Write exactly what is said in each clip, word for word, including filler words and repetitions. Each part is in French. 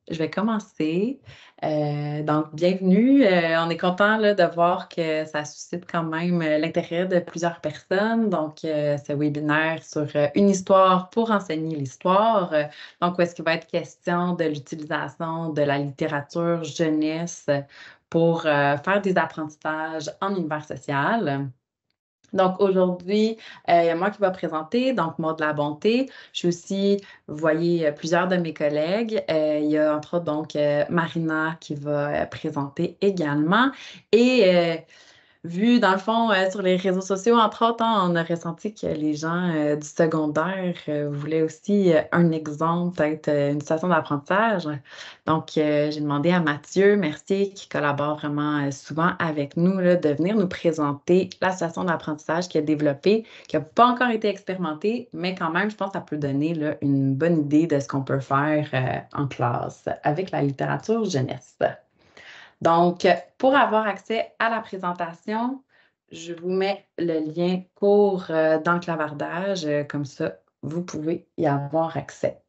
je vais commencer. Euh, donc, bienvenue. Euh, on est content là, de voir que ça suscite quand même euh, l'intérêt de plusieurs personnes. Donc, euh, ce webinaire sur euh, une histoire pour enseigner l'histoire. Euh, donc, où est-ce qu'il va être question de l'utilisation de la littérature jeunesse pour euh, faire des apprentissages en univers social. Donc aujourd'hui, euh, il y a moi qui va présenter, donc Maud de la Bonté. Je suis aussi, vous voyez, euh, plusieurs de mes collègues. Euh, il y a entre autres donc euh, Marina qui va euh, présenter également. Et euh, vu, dans le fond, euh, sur les réseaux sociaux, entre autres, hein, on a ressenti que les gens euh, du secondaire euh, voulaient aussi euh, un exemple, peut-être euh, une situation d'apprentissage. Donc, euh, j'ai demandé à Mathieu Mercier, qui collabore vraiment euh, souvent avec nous, là, de venir nous présenter la situation d'apprentissage qu'il a développée, qui n'a pas encore été expérimentée, mais quand même, je pense que ça peut donner là, une bonne idée de ce qu'on peut faire euh, en classe avec la littérature jeunesse. Donc, pour avoir accès à la présentation, je vous mets le lien pour euh, dans le clavardage, euh, comme ça, vous pouvez y avoir accès.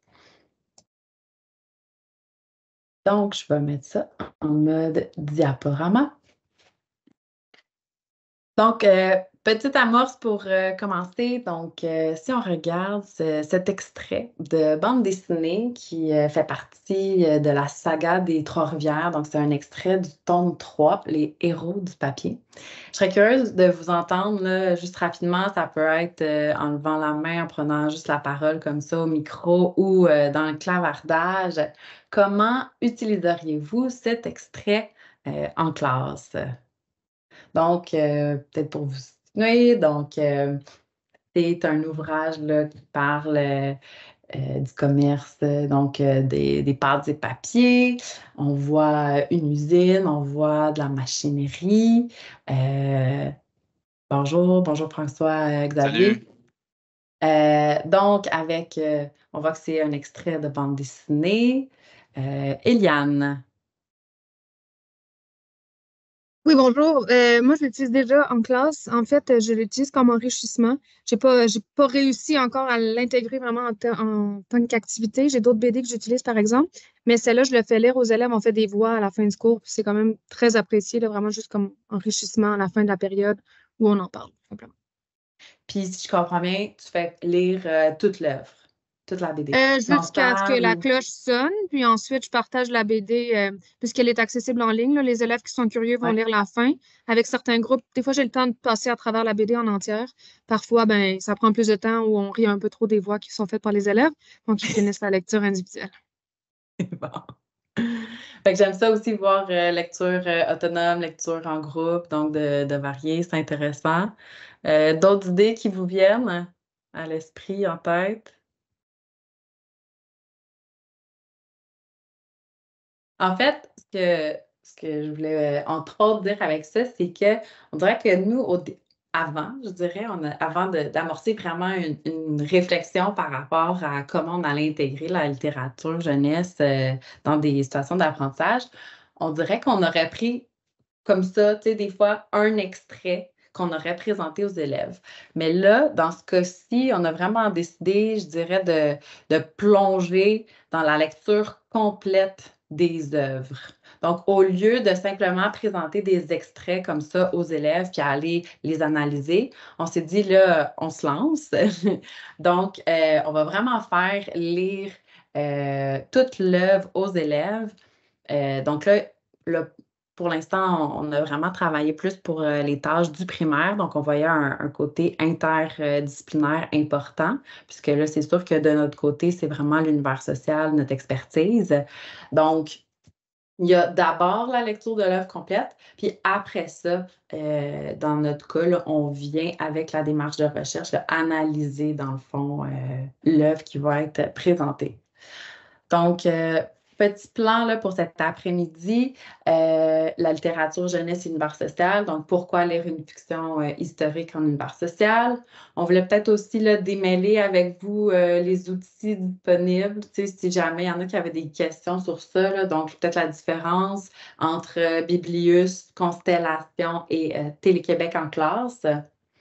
Donc, je vais mettre ça en mode diaporama. Donc, euh, petite amorce pour euh, commencer. Donc, euh, si on regarde ce- cet extrait de bande dessinée qui euh, fait partie euh, de la saga des Trois-Rivières, donc c'est un extrait du tome trois, Les héros du papier. Je serais curieuse de vous entendre là, juste rapidement. Ça peut être euh, en levant la main, en prenant juste la parole comme ça au micro ou euh, dans le clavardage. Comment utiliseriez-vous cet extrait euh, en classe? Donc, euh, peut-être pour vous situer, donc euh, c'est un ouvrage là, qui parle euh, euh, du commerce, euh, donc euh, des, des pâtes et papiers. On voit une usine, on voit de la machinerie. Euh, bonjour, bonjour François euh, Xavier. Salut. Euh, donc, avec, euh, on voit que c'est un extrait de bande dessinée. Euh, Eliane. Oui, bonjour. Euh, moi, je l'utilise déjà en classe. En fait, euh, je l'utilise comme enrichissement. J'ai pas, j'ai pas réussi encore à l'intégrer vraiment en, ta- en tant qu'activité. J'ai d'autres B D que j'utilise, par exemple, mais celle-là, je le fais lire aux élèves. On fait des voix à la fin du cours, puis c'est quand même très apprécié, là, vraiment juste comme enrichissement à la fin de la période où on en parle, tout simplement. Puis, si je comprends bien, tu fais lire euh, toute l'œuvre, toute la B D. Euh, jusqu'à ce que Frontale la ou... cloche sonne, puis ensuite je partage la B D euh, puisqu'elle est accessible en ligne. Là, les élèves qui sont curieux vont Ouais. lire la fin avec certains groupes. Des fois, j'ai le temps de passer à travers la B D en entière. Parfois, ben, ça prend plus de temps ou on rit un peu trop des voix qui sont faites par les élèves, donc ils finissent la lecture individuelle. Bon. Fait que j'aime ça aussi voir euh, lecture euh, autonome, lecture en groupe, donc de, de varier, c'est intéressant. Euh, d'autres idées qui vous viennent à l'esprit, en tête? En fait, ce que, ce que je voulais euh, entre autres dire avec ça, c'est que on dirait que nous, au dé- avant, je dirais, on a- avant de- d'amorcer vraiment une, une réflexion par rapport à comment on allait intégrer la littérature jeunesse euh, dans des situations d'apprentissage, on dirait qu'on aurait pris comme ça, tu sais, des fois, un extrait qu'on aurait présenté aux élèves. Mais là, dans ce cas-ci, on a vraiment décidé, je dirais, de, de plonger dans la lecture complète des œuvres. Donc, au lieu de simplement présenter des extraits comme ça aux élèves puis aller les analyser, on s'est dit, là, on se lance. Donc, euh, on va vraiment faire lire euh, toute l'œuvre aux élèves. Euh, donc là, le pour l'instant, on on a vraiment travaillé plus pour euh, les tâches du primaire, donc on voyait un, un côté interdisciplinaire important, puisque là, c'est sûr que de notre côté, c'est vraiment l'univers social, notre expertise. Donc, il y a d'abord la lecture de l'œuvre complète, puis après ça, euh, dans notre cas, là, on vient avec la démarche de recherche, là, analyser dans le fond euh, l'œuvre qui va être présentée. Donc, euh, petit plan là, pour cet après-midi, euh, la littérature jeunesse et univers social. Donc, pourquoi lire une fiction euh, historique en univers social? On voulait peut-être aussi là, démêler avec vous euh, les outils disponibles, tu sais, si jamais il y en a qui avaient des questions sur ça. Là, donc, peut-être la différence entre euh, Biblius, Constellation et euh, Télé-Québec en classe.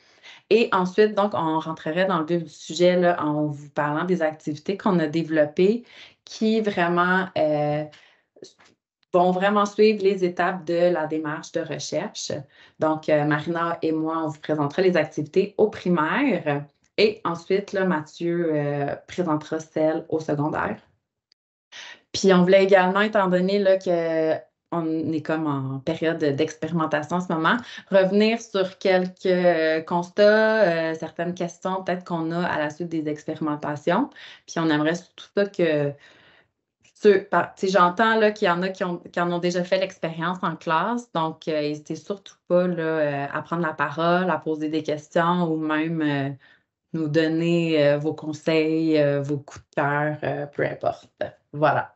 Et ensuite, donc, on rentrerait dans le vif du sujet là, en vous parlant des activités qu'on a développées qui vraiment euh, vont vraiment suivre les étapes de la démarche de recherche. Donc, euh, Marina et moi, on vous présentera les activités au primaire et ensuite, là, Mathieu euh, présentera celles au secondaire. Puis, on voulait également, étant donné là, que on est comme en période d'expérimentation en ce moment, revenir sur quelques euh, constats, euh, certaines questions peut-être qu'on a à la suite des expérimentations. Puis, on aimerait surtout ça que j'entends là, qu'il y en a qui, ont, qui en ont déjà fait l'expérience en classe, donc euh, n'hésitez surtout pas là, euh, à prendre la parole, à poser des questions ou même euh, nous donner euh, vos conseils, euh, vos coups de cœur, euh, peu importe. Voilà.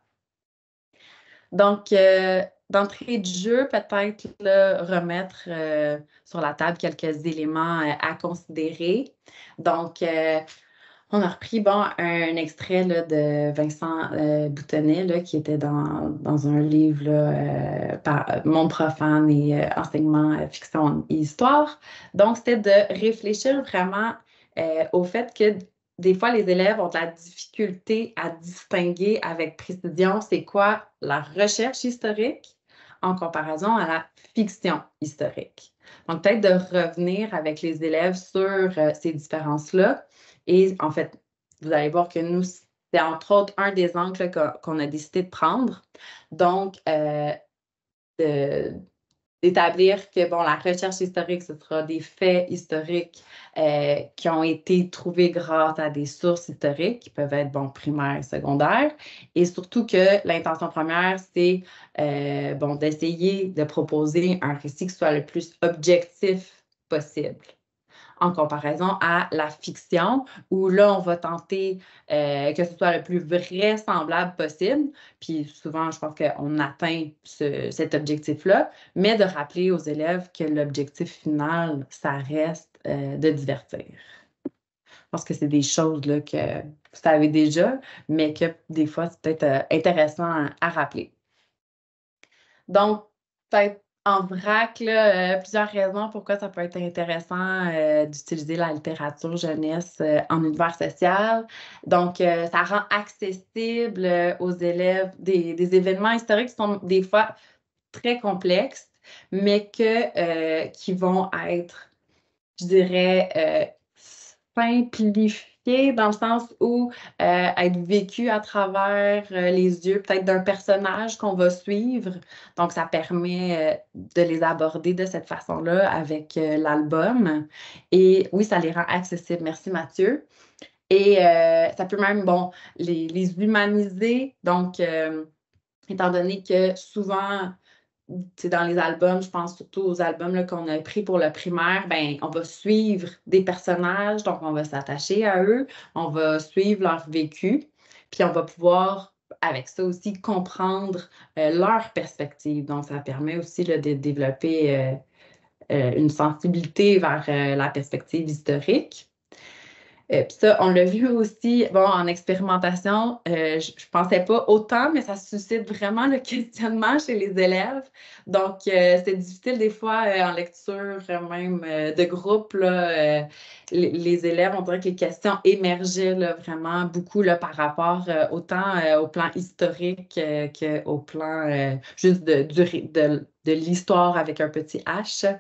Donc, euh, d'entrée de jeu, peut-être là, remettre euh, sur la table quelques éléments euh, à considérer. Donc, euh, on a repris bon, un extrait là, de Vincent euh, Boutonnet là, qui était dans, dans un livre là, euh, par Monde profane et euh, enseignement euh, fiction et histoire. Donc, c'était de réfléchir vraiment euh, au fait que des fois, les élèves ont de la difficulté à distinguer avec précision c'est quoi la recherche historique en comparaison à la fiction historique. Donc, peut-être de revenir avec les élèves sur euh, ces différences-là. Et en fait, vous allez voir que nous, c'est entre autres un des angles qu'on a décidé de prendre. Donc, euh, de, d'établir que bon, la recherche historique, ce sera des faits historiques euh, qui ont été trouvés grâce à des sources historiques qui peuvent être bon, primaires, secondaires. Et surtout que l'intention première, c'est euh, bon, d'essayer de proposer un récit qui soit le plus objectif possible en comparaison à la fiction, où là, on va tenter euh, que ce soit le plus vraisemblable possible. Puis souvent, je pense qu'on atteint ce, cet objectif-là, mais de rappeler aux élèves que l'objectif final, ça reste euh, de divertir. Je pense que c'est des choses là, que vous savez déjà, mais que des fois, c'est peut-être euh, intéressant à, à rappeler. Donc, peut-être en vrac, là, euh, plusieurs raisons pourquoi ça peut être intéressant euh, d'utiliser la littérature jeunesse euh, en univers social. Donc, euh, ça rend accessible euh, aux élèves des, des événements historiques qui sont des fois très complexes, mais que, euh, qui vont être, je dirais, euh, simplifié dans le sens où euh, être vécu à travers euh, les yeux peut-être d'un personnage qu'on va suivre. Donc, ça permet euh, de les aborder de cette façon-là avec euh, l'album. Et oui, ça les rend accessibles. Merci Mathieu. Et euh, ça peut même, bon, les, les humaniser. Donc, euh, étant donné que souvent, dans les albums, je pense surtout aux albums qu'on a pris pour le primaire, ben, on va suivre des personnages, donc on va s'attacher à eux, on va suivre leur vécu, puis on va pouvoir, avec ça aussi, comprendre euh, leur perspective. Donc, ça permet aussi là, de développer euh, euh, une sensibilité vers euh, la perspective historique. Euh, Puis ça, on l'a vu aussi, bon, en expérimentation, euh, je ne pensais pas autant, mais ça suscite vraiment le questionnement chez les élèves. Donc, euh, c'est difficile des fois euh, en lecture, euh, même euh, de groupe, là, euh, les, les élèves, on dirait que les questions émergeaient là, vraiment beaucoup là, par rapport euh, autant euh, au plan historique euh, qu'au plan euh, juste de, du- de, de l'histoire avec un petit H.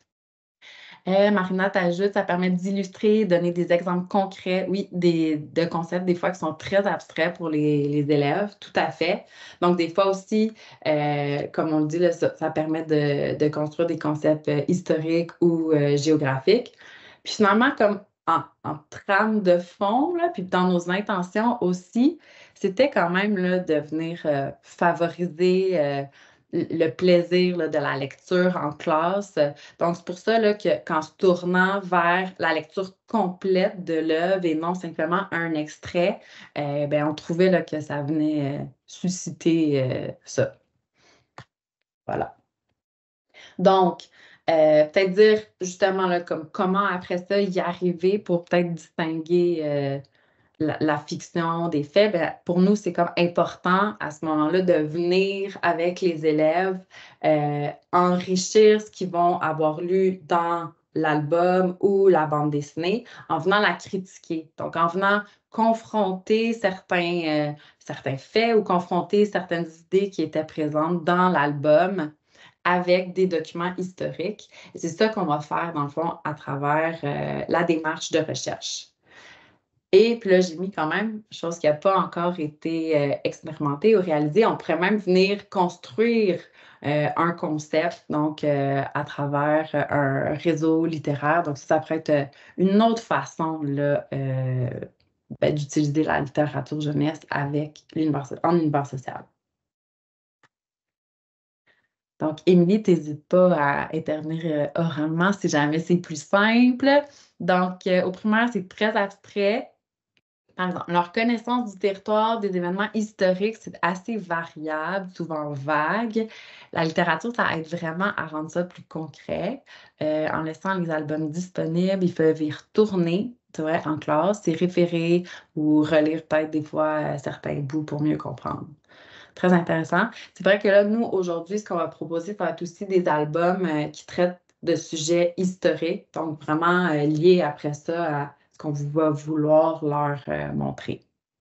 Euh, Marina t'ajoute, ça permet d'illustrer, donner des exemples concrets, oui, des, de concepts des fois qui sont très abstraits pour les, les élèves, tout à fait. Donc, des fois aussi, euh, comme on le dit, là, ça, ça permet de, de construire des concepts euh, historiques ou euh, géographiques. Puis finalement, comme en, en trame de fond, là, puis dans nos intentions aussi, c'était quand même là, de venir euh, favoriser euh, le plaisir là, de la lecture en classe. Donc, c'est pour ça là, que, qu'en se tournant vers la lecture complète de l'œuvre et non simplement un extrait, euh, ben, on trouvait là, que ça venait euh, susciter euh, ça. Voilà. Donc, euh, peut-être dire justement là, comme, comment après ça y arriver pour peut-être distinguer euh, la, la fiction des faits, ben, pour nous, c'est comme important à ce moment-là de venir avec les élèves, euh, enrichir ce qu'ils vont avoir lu dans l'album ou la bande dessinée, en venant la critiquer. Donc, en venant confronter certains, euh, certains faits ou confronter certaines idées qui étaient présentes dans l'album avec des documents historiques. Et c'est ça qu'on va faire, dans le fond, à travers euh, la démarche de recherche. Et puis là, j'ai mis quand même, chose qui n'a pas encore été euh, expérimentée ou réalisée, on pourrait même venir construire euh, un concept, donc euh, à travers euh, un réseau littéraire. Donc, ça, ça pourrait être euh, une autre façon là, euh, ben, d'utiliser la littérature jeunesse avec l'univers, en univers social. Donc, Émilie, n'hésite pas à intervenir euh, oralement si jamais c'est plus simple. Donc, euh, au primaire, c'est très abstrait. Par exemple, leur connaissance du territoire, des événements historiques, c'est assez variable, souvent vague. La littérature, ça aide vraiment à rendre ça plus concret. Euh, en laissant les albums disponibles, ils peuvent y retourner, tu vois, en classe, s'y référer ou relire peut-être des fois euh, certains bouts pour mieux comprendre. Très intéressant. C'est vrai que là, nous, aujourd'hui, ce qu'on va proposer, ça va être aussi des albums euh, qui traitent de sujets historiques, donc vraiment euh, liés après ça à ce qu'on va vouloir leur euh, montrer.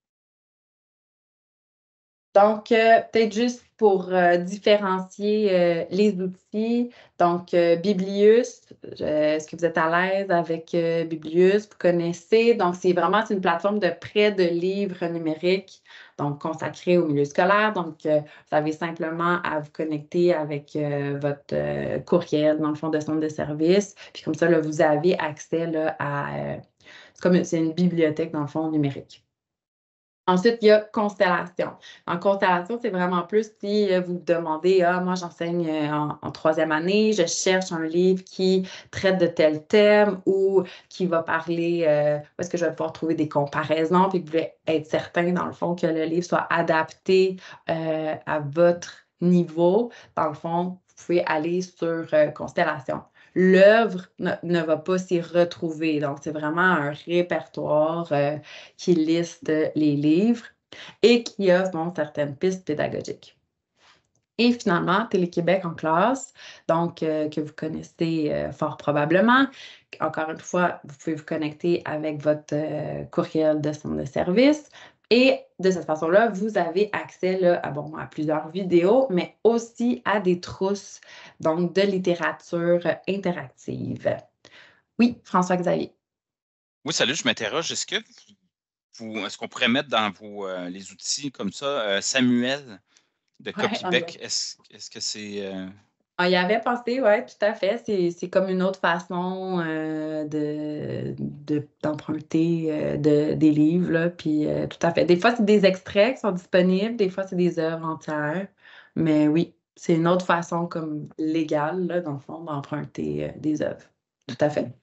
Donc, euh, peut-être juste pour euh, différencier euh, les outils. Donc, euh, Biblius, euh, est-ce que vous êtes à l'aise avec euh, Biblius? Vous connaissez? Donc, c'est vraiment c'est une plateforme de prêt de livres numériques, donc consacrée au milieu scolaire. Donc, euh, vous avez simplement à vous connecter avec euh, votre euh, courriel, dans le fond, de centre de service. Puis comme ça, là, vous avez accès là, à... Euh, c'est comme c'est une bibliothèque, dans le fond, numérique. Ensuite, il y a Constellation. En Constellation, c'est vraiment plus si euh, vous vous demandez, ah, moi, j'enseigne euh, en, en troisième année, je cherche un livre qui traite de tel thème ou qui va parler, euh, où est-ce que je vais pouvoir trouver des comparaisons, puis que vous voulez être certain, dans le fond, que le livre soit adapté euh, à votre niveau. Dans le fond, vous pouvez aller sur euh, Constellation. L'œuvre ne, ne va pas s'y retrouver. Donc, c'est vraiment un répertoire euh, qui liste les livres et qui a bon, certaines pistes pédagogiques. Et finalement, Télé-Québec en classe, donc euh, que vous connaissez euh, fort probablement. Encore une fois, vous pouvez vous connecter avec votre euh, courriel de centre de service. Et de cette façon-là, vous avez accès là, à, bon, à plusieurs vidéos, mais aussi à des trousses donc, de littérature interactive. Oui, François-Xavier. Oui, salut, je m'interroge. Est-ce que vous, est-ce qu'on pourrait mettre dans vos euh, les outils comme ça, euh, Samuel de Ouais, Copybec, est-ce, est-ce que c'est. Euh... On y avait pensé, oui, tout à fait. C'est, c'est comme une autre façon euh, de, de- d'emprunter euh, de, des livres, là, puis euh, tout à fait. Des fois, c'est des extraits qui sont disponibles, des fois, c'est des œuvres entières. Mais oui, c'est une autre façon comme légale, là, dans le fond, d'emprunter euh, des œuvres. Tout à fait.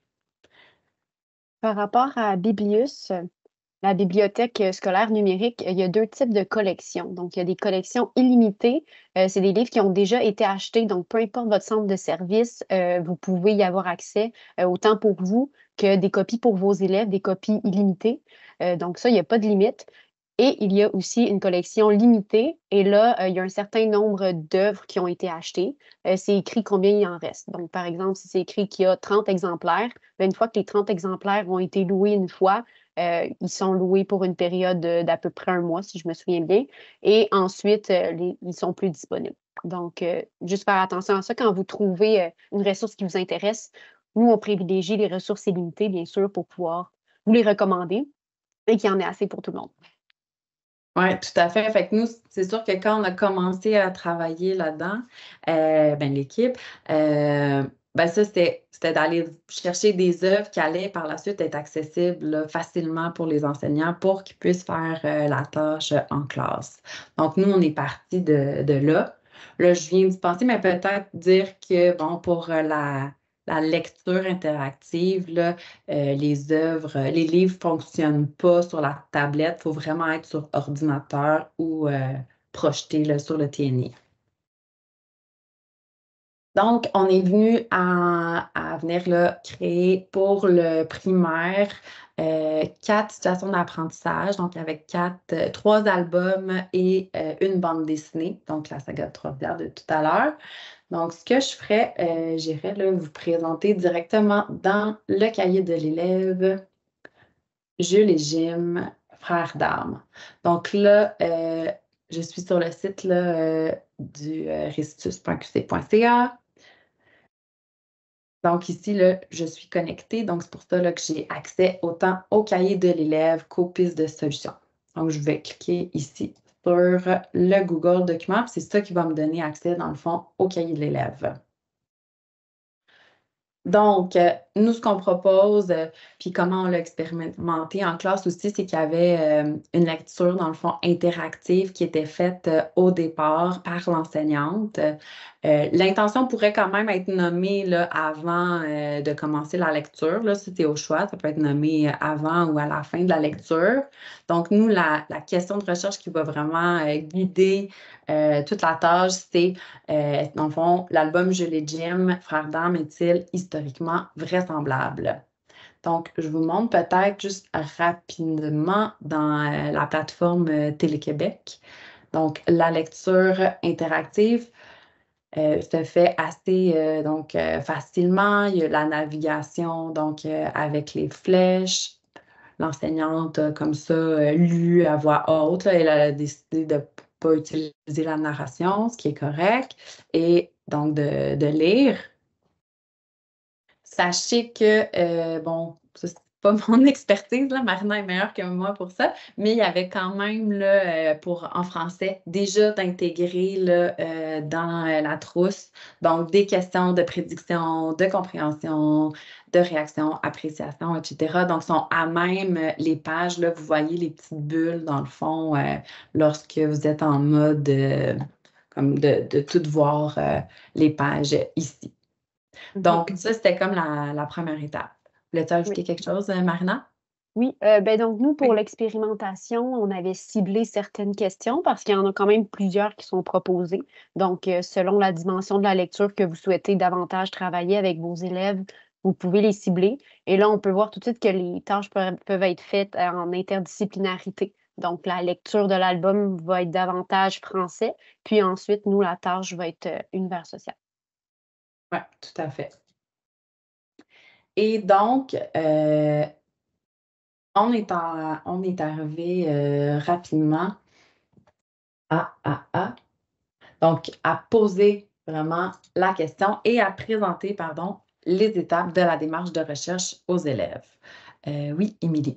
Par rapport à Biblius, la bibliothèque euh, scolaire numérique, il y a deux types de collections. Donc, il y a des collections illimitées. Euh, c'est des livres qui ont déjà été achetés. Donc, peu importe votre centre de service, euh, vous pouvez y avoir accès, euh, autant pour vous que des copies pour vos élèves, des copies illimitées. Euh, donc, ça, il n'y a pas de limite. Et il y a aussi une collection limitée. Et là, euh, il y a un certain nombre d'œuvres qui ont été achetées. Euh, c'est écrit combien il en reste. Donc, par exemple, si c'est écrit qu'il y a trente exemplaires, bien, une fois que les trente exemplaires ont été loués une fois, euh, ils sont loués pour une période d'à peu près un mois, si je me souviens bien. Et ensuite, euh, les, ils sont plus disponibles. Donc, euh, juste faire attention à ça quand vous trouvez euh, une ressource qui vous intéresse. Nous, on privilégie les ressources illimitées, bien sûr, pour pouvoir vous les recommander et qu'il y en ait assez pour tout le monde. Oui, tout à fait. Fait que nous, c'est sûr que quand on a commencé à travailler là-dedans, euh, ben, l'équipe, euh, ben ça, c'était, c'était d'aller chercher des œuvres qui allaient par la suite être accessibles là, facilement pour les enseignants pour qu'ils puissent faire euh, la tâche en classe. Donc, nous, on est parti de, de là. Là, je viens d'y penser, mais peut-être dire que, bon, pour euh, la, la lecture interactive, là, euh, les œuvres, euh, les livres ne fonctionnent pas sur la tablette. Il faut vraiment être sur ordinateur ou euh, projeté là, sur le T N I. Donc, on est venu à, à venir là, créer pour le primaire euh, quatre situations d'apprentissage, donc avec quatre, euh, trois albums et euh, une bande dessinée, donc la saga de Trois-Rivières de tout à l'heure. Donc, ce que je ferais, euh, j'irais là, vous présenter directement dans le cahier de l'élève Jules et Jim, frères d'armes. Donc là, euh, je suis sur le site là, euh, du euh, restitus point q c point c a. Donc ici, là, je suis connectée. Donc, c'est pour ça là, que j'ai accès autant au cahier de l'élève qu'aux pistes de solutions. Donc, je vais cliquer ici sur le Google Document. C'est ça qui va me donner accès, dans le fond, au cahier de l'élève. Donc, euh, nous, ce qu'on propose, euh, puis comment on l'a expérimenté en classe aussi, c'est qu'il y avait euh, une lecture, dans le fond, interactive qui était faite euh, au départ par l'enseignante. Euh, l'intention pourrait quand même être nommée là, avant euh, de commencer la lecture. Là, si c'est au choix, ça peut être nommé avant ou à la fin de la lecture. Donc, nous, la, la question de recherche qui va vraiment euh, guider euh, toute la tâche, c'est, euh, dans le fond, l'album Jules et Jim, frères d'armes, est-il historiquement vraisemblable? Donc, je vous montre peut-être juste rapidement dans euh, la plateforme euh, Télé-Québec. Donc, la lecture interactive euh, se fait assez euh, donc, euh, facilement. Il y a la navigation donc, euh, avec les flèches. L'enseignante a comme ça euh, lu à voix haute. Là, elle a décidé de ne pas utiliser la narration, ce qui est correct, et donc de, de lire. Sachez que, euh, bon, ça, c'est pas mon expertise, là, Marina est meilleure que moi pour ça, mais il y avait quand même, là, euh, pour, en français, déjà d'intégrer là, euh, dans euh, la trousse, donc des questions de prédiction, de compréhension, de réaction, appréciation, et cetera. Donc, sont à même euh, les pages, là, vous voyez les petites bulles, dans le fond, euh, lorsque vous êtes en mode euh, comme de, de tout voir euh, les pages ici. Donc, ça, c'était comme la, la première étape. Voulais-tu ajouter Oui. quelque chose, Marina? Oui, euh, ben donc nous, pour Oui. l'expérimentation, on avait ciblé certaines questions parce qu'il y en a quand même plusieurs qui sont proposées. Donc, euh, selon la dimension de la lecture que vous souhaitez davantage travailler avec vos élèves, vous pouvez les cibler. Et là, on peut voir tout de suite que les tâches peuvent, peuvent être faites en interdisciplinarité. Donc, la lecture de l'album va être davantage français, puis ensuite, nous, la tâche va être euh, univers social. Oui, tout à fait. Et donc, euh, on, est en, on est arrivé euh, rapidement à, à, à, donc, à poser vraiment la question et à présenter, pardon, les étapes de la démarche de recherche aux élèves. Euh, oui, Émilie.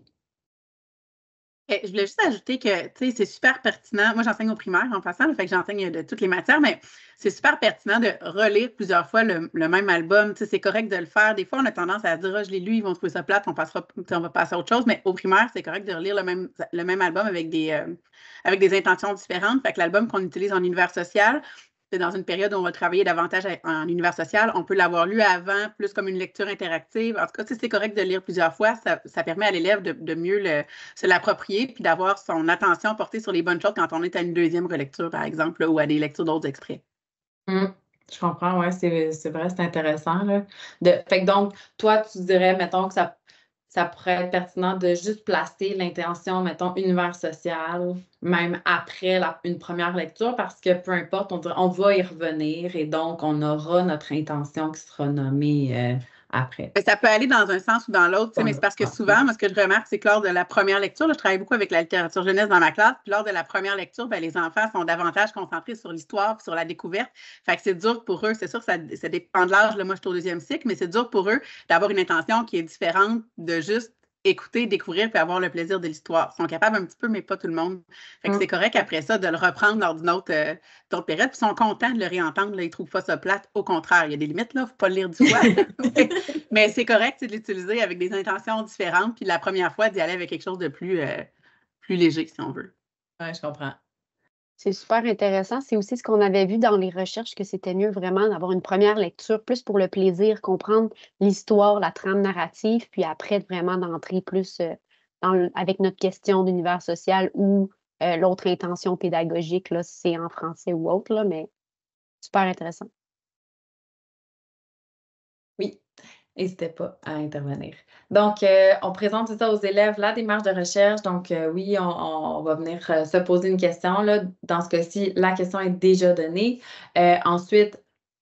Eh, je voulais juste ajouter que, tu sais, c'est super pertinent. Moi, j'enseigne au primaire en passant, là, fait que j'enseigne de toutes les matières, mais c'est super pertinent de relire plusieurs fois le, le même album. Tu sais, c'est correct de le faire. Des fois, on a tendance à dire, ah, je l'ai lu, ils vont trouver ça plate, on passera, tu sais, on va passer à autre chose. Mais au primaire, c'est correct de relire le même, le même album avec des, euh, avec des intentions différentes. Fait que l'album qu'on utilise en univers social, c'est dans une période où on va travailler davantage en univers social. On peut l'avoir lu avant, plus comme une lecture interactive. En tout cas, tu sais, c'est correct de lire plusieurs fois. Ça, ça permet à l'élève de, de mieux le, se l'approprier puis d'avoir son attention portée sur les bonnes choses quand on est à une deuxième relecture, par exemple, là, ou à des lectures d'autres extraits. Mmh, je comprends, oui, c'est, c'est vrai, c'est intéressant. Là. De, fait que donc, toi, tu dirais, mettons, que ça, ça pourrait être pertinent de juste placer l'intention, mettons, univers social, même après la, une première lecture, parce que peu importe, on, dirait, on va y revenir et donc on aura notre intention qui sera nommée euh, après. Ça peut aller dans un sens ou dans l'autre, mais c'est parce que souvent, moi, ce que je remarque, c'est que lors de la première lecture, là, je travaille beaucoup avec la littérature jeunesse dans ma classe, puis lors de la première lecture, ben, les enfants sont davantage concentrés sur l'histoire, sur la découverte. Fait que c'est dur pour eux, c'est sûr que ça, ça dépend de l'âge, là, moi je suis au deuxième cycle, mais c'est dur pour eux d'avoir une intention qui est différente de juste écouter, découvrir puis avoir le plaisir de l'histoire. Ils sont capables un petit peu, mais pas tout le monde. Fait que mm. c'est correct après ça de le reprendre lors d'une autre, euh, autre période. Puis ils sont contents de le réentendre. Là, ils ne trouvent pas ça plate. Au contraire, il y a des limites, là. Il ne faut pas le lire du fois. mais, mais c'est correct de l'utiliser avec des intentions différentes. Puis la première fois, d'y aller avec quelque chose de plus, euh, plus léger, si on veut. Oui, je comprends. C'est super intéressant. C'est aussi ce qu'on avait vu dans les recherches, que c'était mieux vraiment d'avoir une première lecture, plus pour le plaisir, comprendre l'histoire, la trame narrative, puis après vraiment d'entrer plus euh, dans le, avec notre question d'univers social ou euh, l'autre intention pédagogique, là, si c'est en français ou autre, là, mais super intéressant. Oui. N'hésitez pas à intervenir. Donc, euh, on présente ça aux élèves, la démarche de recherche. Donc, euh, oui, on, on va venir euh, se poser une question. Là. Dans ce cas-ci, la question est déjà donnée. Euh, ensuite,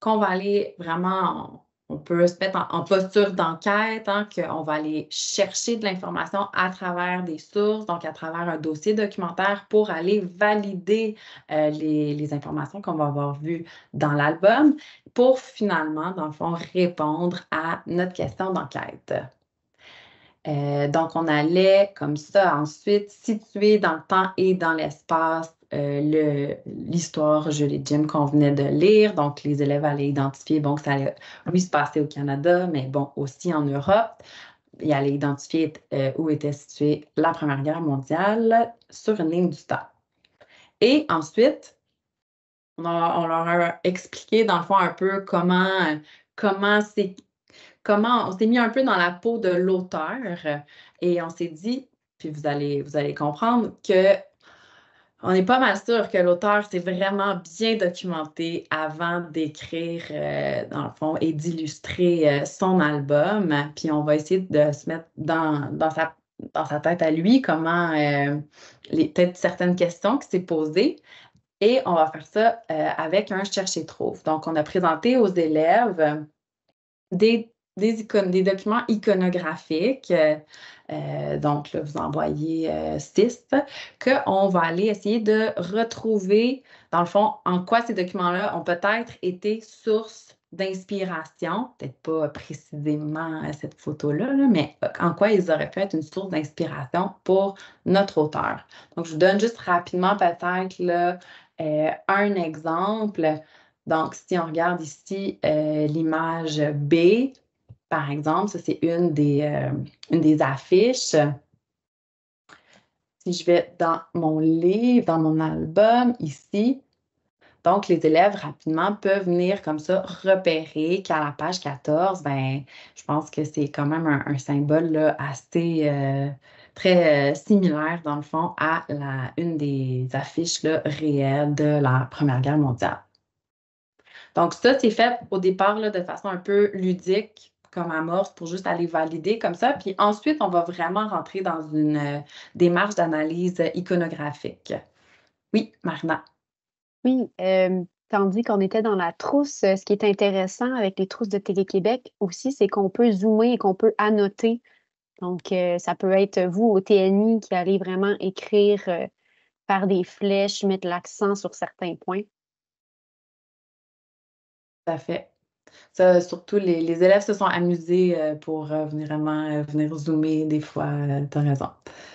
qu'on va aller vraiment, on peut se mettre en, en posture d'enquête, hein, qu'on va aller chercher de l'information à travers des sources, donc à travers un dossier documentaire pour aller valider euh, les, les informations qu'on va avoir vues dans l'album pour finalement, dans le fond, répondre à notre question d'enquête. Euh, donc, on allait comme ça ensuite situer dans le temps et dans l'espace euh, l'histoire Julie Jim qu'on venait de lire. Donc, les élèves allaient identifier, bon, que ça allait, oui, se passer au Canada, mais bon, aussi en Europe. Ils allaient identifier euh, où était située la Première Guerre mondiale sur une ligne du temps. Et ensuite, on, a, on leur a expliqué, dans le fond, un peu comment, comment c'est comment on s'est mis un peu dans la peau de l'auteur et on s'est dit, puis vous allez, vous allez comprendre, que on est pas mal sûr que l'auteur s'est vraiment bien documenté avant d'écrire, euh, dans le fond, et d'illustrer euh, son album. Puis on va essayer de se mettre dans, dans, sa, dans sa tête à lui, comment, euh, les, peut-être certaines questions qu'il s'est posées. Et on va faire ça euh, avec un cherche-et-trouve. Donc, on a présenté aux élèves des Des, icônes, des documents iconographiques, euh, donc là, vous envoyez euh, six, qu'on va aller essayer de retrouver, dans le fond, en quoi ces documents-là ont peut-être été source d'inspiration, peut-être pas précisément cette photo-là, là, mais en quoi ils auraient pu être une source d'inspiration pour notre auteur. Donc, je vous donne juste rapidement peut-être là, euh, un exemple. Donc, si on regarde ici euh, l'image B, par exemple, ça, c'est une des, euh, une des affiches. Si je vais dans mon livre, dans mon album, ici, donc les élèves rapidement peuvent venir comme ça repérer qu'à la page quatorze, ben, je pense que c'est quand même un, un symbole là, assez euh, très euh, similaire, dans le fond, à la, une des affiches là, réelles de la Première Guerre mondiale. Donc, ça, c'est fait au départ là, de façon un peu ludique, comme amorce, pour juste aller valider comme ça. Puis ensuite, on va vraiment rentrer dans une euh, démarche d'analyse iconographique. Oui, Marina. Oui, euh, tandis qu'on était dans la trousse, euh, ce qui est intéressant avec les trousses de Télé-Québec aussi, c'est qu'on peut zoomer et qu'on peut annoter. Donc, euh, ça peut être vous au T N I qui allez vraiment écrire, euh, faire des flèches, mettre l'accent sur certains points. Tout à fait. Ça, surtout, les, les élèves se sont amusés euh, pour euh, venir vraiment euh, venir zoomer des fois. Euh, tu as raison.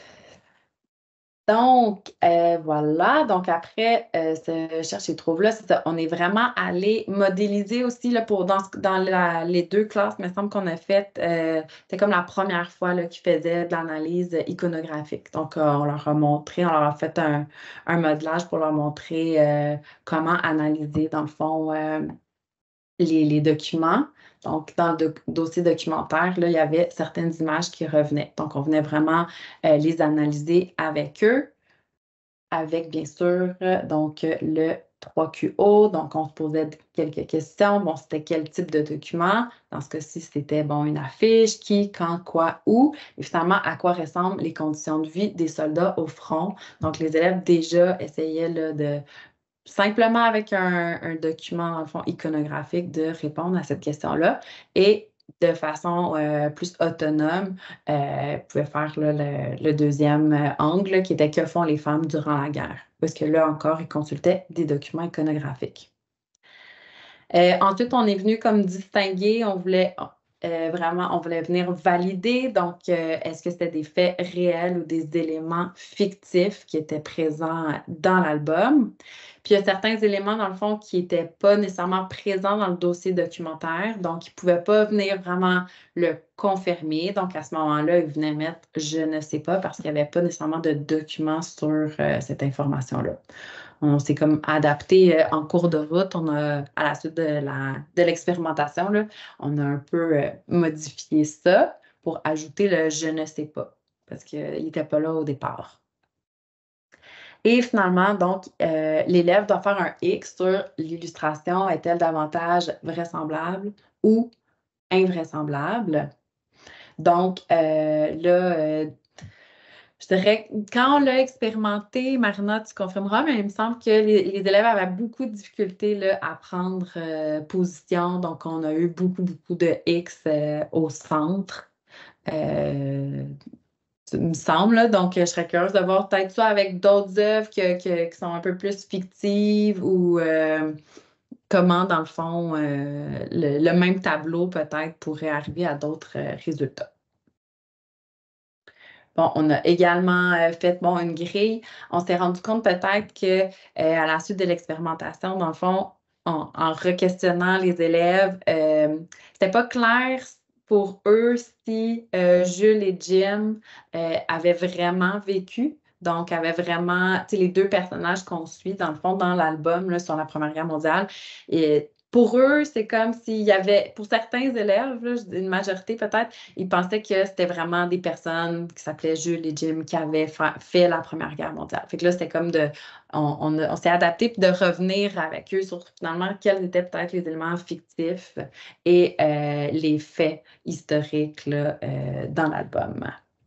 Donc, euh, voilà. Donc, après euh, ce cherche-et-trouve-là, c'est ça. On est vraiment allé modéliser aussi là, pour, dans, ce- dans la- les deux classes, il me semble qu'on a fait, euh, c'est comme la première fois là, qu'ils faisaient de l'analyse iconographique. Donc, euh, on leur a montré, on leur a fait un, un modelage pour leur montrer euh, comment analyser, dans le fond, euh, les, les documents. Donc, dans le doc- dossier documentaire, là, il y avait certaines images qui revenaient. Donc, on venait vraiment euh, les analyser avec eux, avec bien sûr euh, donc euh, le trois Q O. Donc, on se posait quelques questions. Bon, c'était quel type de document? Dans ce cas-ci, c'était bon, une affiche, qui, quand, quoi, où. Et finalement, à quoi ressemblent les conditions de vie des soldats au front. Donc, les élèves déjà essayaient là, de simplement avec un, un document, dans le fond, iconographique, de répondre à cette question-là. Et de façon euh, plus autonome, euh, pouvait faire là, le, le deuxième euh, angle qui était que font les femmes durant la guerre. Parce que là encore, ils consultaient des documents iconographiques. Euh, ensuite, on est venu comme distinguer, on voulait euh, vraiment, on voulait venir valider, donc euh, est-ce que c'était des faits réels ou des éléments fictifs qui étaient présents dans l'album. Puis il y a certains éléments, dans le fond, qui n'étaient pas nécessairement présents dans le dossier documentaire, donc ils ne pouvaient pas venir vraiment le confirmer. Donc à ce moment-là, ils venaient mettre « je ne sais pas » parce qu'il n'y avait pas nécessairement de documents sur euh, cette information-là. On s'est comme adapté euh, en cours de route. On a, à la suite de la, de l'expérimentation, là, on a un peu euh, modifié ça pour ajouter le je ne sais pas, parce qu'il n'était pas là au départ. Et finalement, donc, euh, l'élève doit faire un X sur l'illustration. Est-elle davantage vraisemblable ou invraisemblable? Donc, euh, là, euh, Je dirais que quand on l'a expérimenté, Marina, tu confirmeras, mais il me semble que les, les élèves avaient beaucoup de difficultés là, à prendre euh, position. Donc, on a eu beaucoup, beaucoup de X euh, au centre. Euh, il me semble. Là. Donc, je serais curieuse de voir peut-être ça avec d'autres œuvres que- que- qui sont un peu plus fictives ou euh, comment, dans le fond, euh, le, le même tableau peut-être pourrait arriver à d'autres euh, résultats. Bon, on a également euh, fait bon, une grille. On s'est rendu compte peut-être que euh, à la suite de l'expérimentation, dans le fond, en, en re-questionnant les élèves, euh, c'était pas clair pour eux si euh, Jules et Jim euh, avaient vraiment vécu. Donc, avaient vraiment, tu sais, les deux personnages qu'on suit, dans le fond, dans l'album là, sur la Première Guerre mondiale. Et pour eux, c'est comme s'il y avait, pour certains élèves, là, une majorité peut-être, ils pensaient que c'était vraiment des personnes qui s'appelaient Jules et Jim qui avaient fa- fait la Première Guerre mondiale. Fait que là, c'était comme de. On, on, a- on s'est adapté puis de revenir avec eux sur finalement quels étaient peut-être les éléments fictifs et euh, les faits historiques là, euh, dans l'album.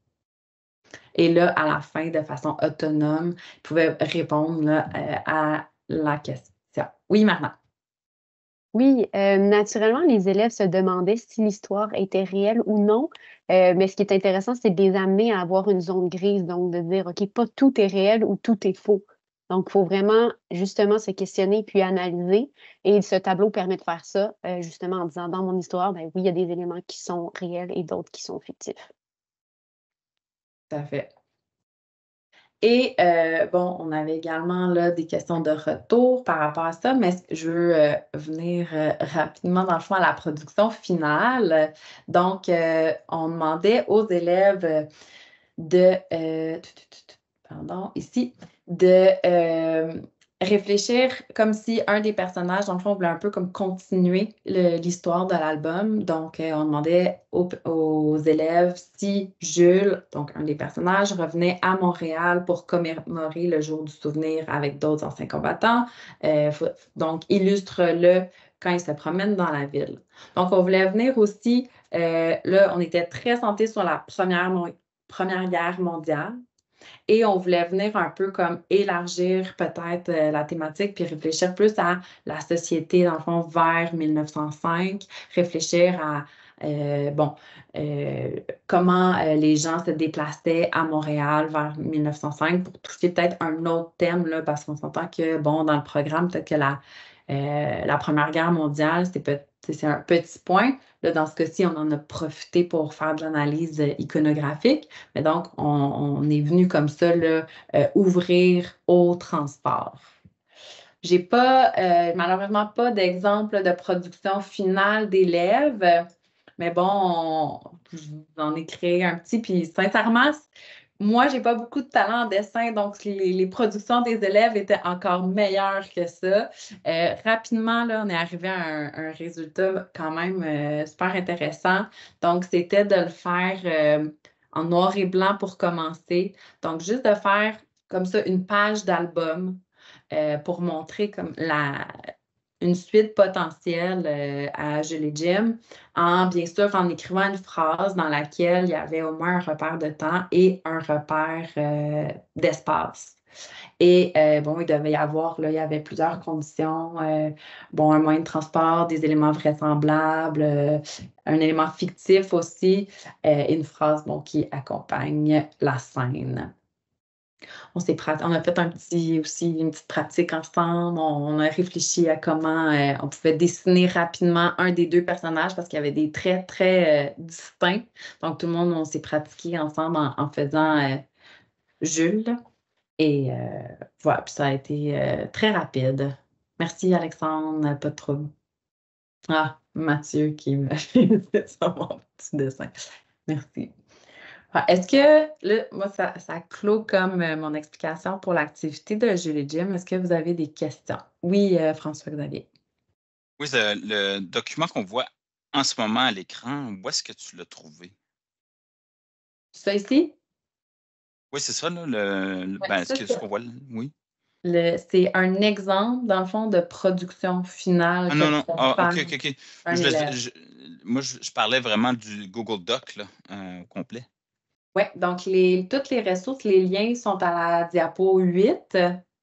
Et là, à la fin, de façon autonome, ils pouvaient répondre là, euh, à la question. Oui, Marna. Oui, euh, naturellement, les élèves se demandaient si l'histoire était réelle ou non. Euh, mais ce qui est intéressant, c'est de les amener à avoir une zone grise, donc de dire, OK, pas tout est réel ou tout est faux. Donc, il faut vraiment justement se questionner puis analyser. Et ce tableau permet de faire ça, euh, justement en disant, dans mon histoire, ben oui, il y a des éléments qui sont réels et d'autres qui sont fictifs. Tout à fait. Et euh, bon, on avait également là, des questions de retour par rapport à ça, mais je veux euh, venir euh, rapidement dans le fond à la production finale. Donc, euh, on demandait aux élèves de, euh, pardon, ici, de euh, réfléchir comme si un des personnages, dans le fond, voulait un peu comme continuer le- l'histoire de l'album. Donc, euh, on demandait aux, aux élèves si Jules, donc un des personnages, revenait à Montréal pour commémorer le jour du souvenir avec d'autres anciens combattants. Euh, faut- donc, illustre-le quand il se promène dans la ville. Donc, on voulait venir aussi, euh, là, on était très centré sur la première, mon- première guerre mondiale. Et on voulait venir un peu comme élargir peut-être euh, la thématique, puis réfléchir plus à la société, dans le fond, vers mille neuf cent cinq, réfléchir à, euh, bon, euh, comment euh, les gens se déplaçaient à Montréal vers mille neuf cent cinq pour toucher peut-être un autre thème, là, parce qu'on s'entend que, bon, dans le programme, peut-être que la, euh, la Première Guerre mondiale, c'est peut- c'est un petit point. Là, dans ce cas-ci, on en a profité pour faire de l'analyse euh, iconographique. Mais donc, on, on est venu comme ça là, euh, ouvrir au transport. J'ai pas, euh, malheureusement, pas d'exemple de production finale d'élèves, mais bon, on- je vous en ai créé un petit. Puis sincèrement, moi, j'ai pas beaucoup de talent en dessin, donc les, les productions des élèves étaient encore meilleures que ça. Euh, rapidement, là, on est arrivé à un, un résultat quand même euh, super intéressant. Donc, c'était de le faire euh, en noir et blanc pour commencer. Donc, juste de faire comme ça une page d'album euh, pour montrer comme la, une suite potentielle euh, à Julie Jim, en bien sûr en écrivant une phrase dans laquelle il y avait au moins un repère de temps et un repère euh, d'espace. Et euh, bon, il devait y avoir, là, il y avait plusieurs conditions. Euh, bon, un moyen de transport, des éléments vraisemblables, euh, un élément fictif aussi, euh, et une phrase bon, qui accompagne la scène. On s'est prat- on a fait un petit aussi une petite pratique ensemble. On, on a réfléchi à comment euh, on pouvait dessiner rapidement un des deux personnages parce qu'il y avait des traits très euh, distincts. Donc tout le monde, on s'est pratiqué ensemble en, en faisant euh, Jules. Et euh, voilà, puis ça a été euh, très rapide. Merci Alexandre, pas de trouble. Ah, Mathieu qui me fait sur mon petit dessin. Merci. Ah, est-ce que, là, moi, ça, ça clôt comme euh, mon explication pour l'activité de Julie Jim. Est-ce que vous avez des questions? Oui, euh, François-Xavier. Oui, le, le document qu'on voit en ce moment à l'écran, où est-ce que tu l'as trouvé? Ça ici? Oui, c'est ça, là, le, le- Ouais, ben, ce ça, que- ce c'est qu'on voit là, oui. le- c'est un exemple, dans le fond, de production finale Ah que non, non, pourrait ah, ok, faire ok, ok. un Je le- élève. je- moi, je, je parlais vraiment du Google Doc, là, euh, au complet. Oui, donc les, toutes les ressources, les liens sont à la diapo huit,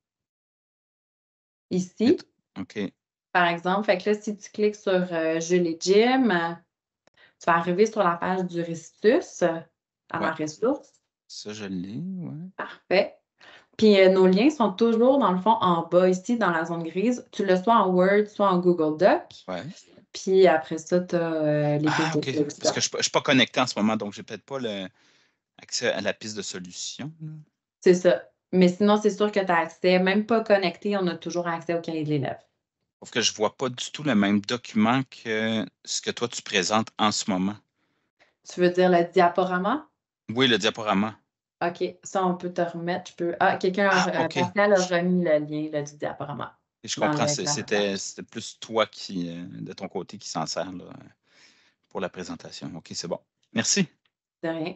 ici, OK. par exemple. Fait que là, si tu cliques sur euh, Jules et Jim, euh, tu vas arriver sur la page du Récitus, euh, à Ouais. la ressource. Ça, je l'ai, ouais. Parfait. Puis euh, nos liens sont toujours, dans le fond, en bas, ici, dans la zone grise. Tu le soit en Word, soit en Google Doc. Ouais. Puis après ça, tu as les Ah, pistes OK. de solution. Parce que je ne suis pas connecté en ce moment, donc j'ai peut-être pas le accès à la piste de solution. là. C'est ça. Mais sinon, c'est sûr que tu as accès, même pas connecté, on a toujours accès au cahier de l'élève. Sauf que je vois pas du tout le même document que ce que toi, tu présentes en ce moment. Tu veux dire le diaporama? Oui, le diaporama. OK, ça, on peut te remettre. Je peux... Ah, quelqu'un, a- Ah, euh, OK. Pascal a remis le lien là, du diaporama. Et je dans comprends, le c'est- classeur. c'était c'était plus toi qui, euh, de ton côté, qui s'en sert là, pour la présentation. OK, c'est bon. Merci. De rien.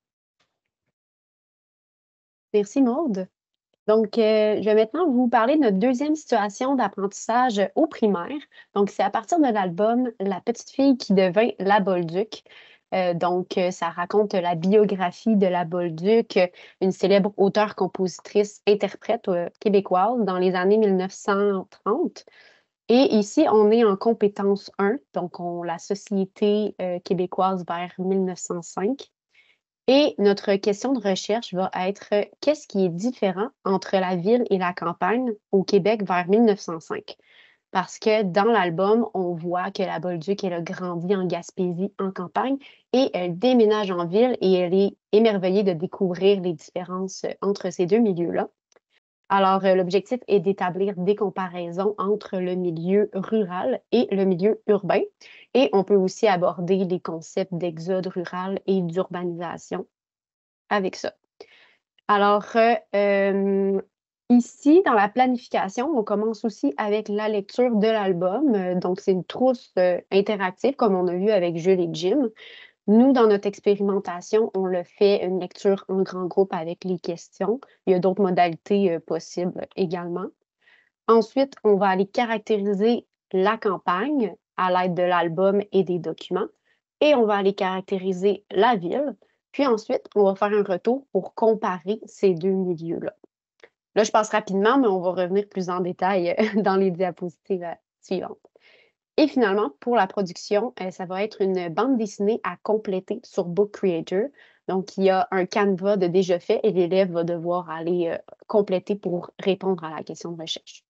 Merci, Maude. Donc, euh, je vais maintenant vous parler de notre deuxième situation d'apprentissage au primaire. Donc, c'est à partir de l'album La petite fille qui devint la Bolduc. Euh, donc, euh, ça raconte la biographie de la Bolduc, une célèbre auteure, compositrice, interprète euh, québécoise dans les années mille neuf cent trente. Et ici, on est en compétence un, donc on, la société euh, québécoise vers mille neuf cent cinq. Et notre question de recherche va être euh, qu'est-ce qui est différent entre la ville et la campagne au Québec vers mille neuf cent cinq? Parce que dans l'album, on voit que la Bolduc, elle a grandi en Gaspésie, en campagne, et elle déménage en ville et elle est émerveillée de découvrir les différences euh, entre ces deux milieux-là. Alors, euh, l'objectif est d'établir des comparaisons entre le milieu rural et le milieu urbain. Et on peut aussi aborder les concepts d'exode rural et d'urbanisation avec ça. Alors, euh, euh, ici, dans la planification, on commence aussi avec la lecture de l'album. Euh, donc, c'est une trousse euh, interactive, comme on a vu avec Jules et Jim. Nous, dans notre expérimentation, on le fait une lecture en grand groupe avec les questions. Il y a d'autres modalités euh, possibles également. Ensuite, on va aller caractériser la campagne à l'aide de l'album et des documents. Et on va aller caractériser la ville. Puis ensuite, on va faire un retour pour comparer ces deux milieux-là. Là, je passe rapidement, mais on va revenir plus en détail dans les diapositives suivantes. Et finalement, pour la production, euh, ça va être une bande dessinée à compléter sur Book Creator. Donc, il y a un canevas de déjà fait et l'élève va devoir aller euh, compléter pour répondre à la question de recherche.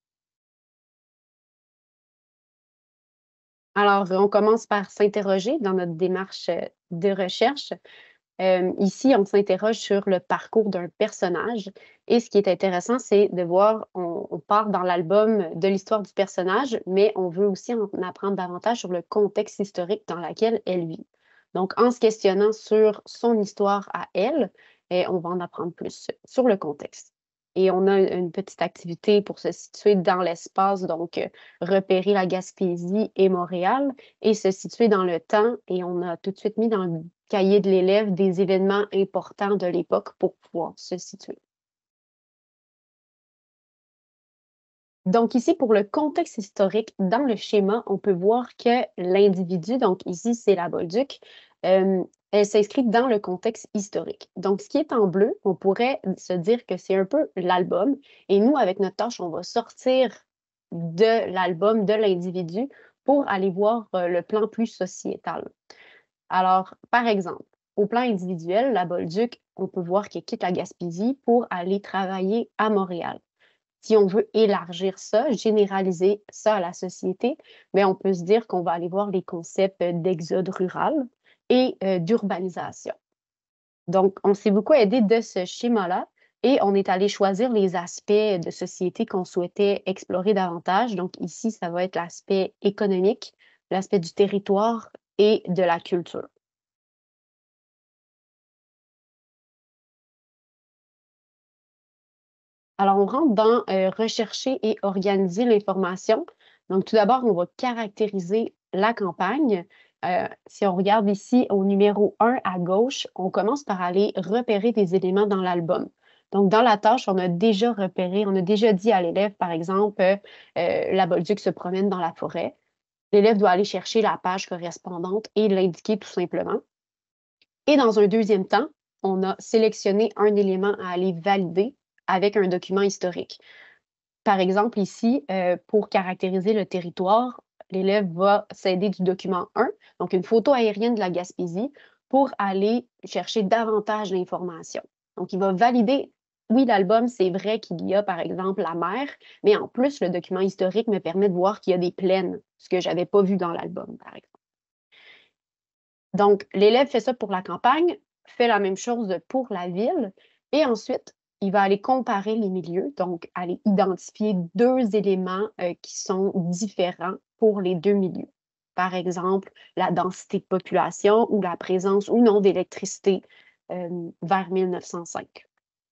Alors, on commence par s'interroger dans notre démarche euh, de recherche. Euh, ici, on s'interroge sur le parcours d'un personnage. Et ce qui est intéressant, c'est de voir, on, on part dans l'album de l'histoire du personnage, mais on veut aussi en apprendre davantage sur le contexte historique dans lequel elle vit. Donc, en se questionnant sur son histoire à elle, et on va en apprendre plus sur le contexte. Et on a une petite activité pour se situer dans l'espace, donc euh, repérer la Gaspésie et Montréal et se situer dans le temps. Et on a tout de suite mis dans le cahier de l'élève des événements importants de l'époque pour pouvoir se situer. Donc ici, pour le contexte historique, dans le schéma, on peut voir que l'individu, donc ici, c'est la Bolduc, euh, elle s'inscrit dans le contexte historique. Donc, ce qui est en bleu, on pourrait se dire que c'est un peu l'album. Et nous, avec notre tâche, on va sortir de l'album, de l'individu, pour aller voir euh, le plan plus sociétal. Alors, par exemple, au plan individuel, la Bolduc, on peut voir qu'elle quitte la Gaspésie pour aller travailler à Montréal. Si on veut élargir ça, généraliser ça à la société, mais on peut se dire qu'on va aller voir les concepts d'exode rural et euh, d'urbanisation. Donc, on s'est beaucoup aidé de ce schéma-là et on est allé choisir les aspects de société qu'on souhaitait explorer davantage. Donc, ici, ça va être l'aspect économique, l'aspect du territoire et de la culture. Alors, on rentre dans euh, rechercher et organiser l'information. Donc, tout d'abord, on va caractériser la campagne. Euh, si on regarde ici au numéro un à gauche, on commence par aller repérer des éléments dans l'album. Donc, dans la tâche, on a déjà repéré, on a déjà dit à l'élève, par exemple, euh, la Bolduc se promène dans la forêt. L'élève doit aller chercher la page correspondante et l'indiquer tout simplement. Et dans un deuxième temps, on a sélectionné un élément à aller valider avec un document historique. Par exemple, ici, euh, pour caractériser le territoire, l'élève va s'aider du document un, donc une photo aérienne de la Gaspésie, pour aller chercher davantage d'informations. Donc, il va valider, oui, l'album, c'est vrai qu'il y a, par exemple, la mer, mais en plus, le document historique me permet de voir qu'il y a des plaines, ce que je n'avais pas vu dans l'album, par exemple. Donc, l'élève fait ça pour la campagne, fait la même chose pour la ville, et ensuite, il va aller comparer les milieux, donc aller identifier deux éléments euh, qui sont différents pour les deux milieux. Par exemple, la densité de population ou la présence ou non d'électricité euh, vers mille neuf cent cinq.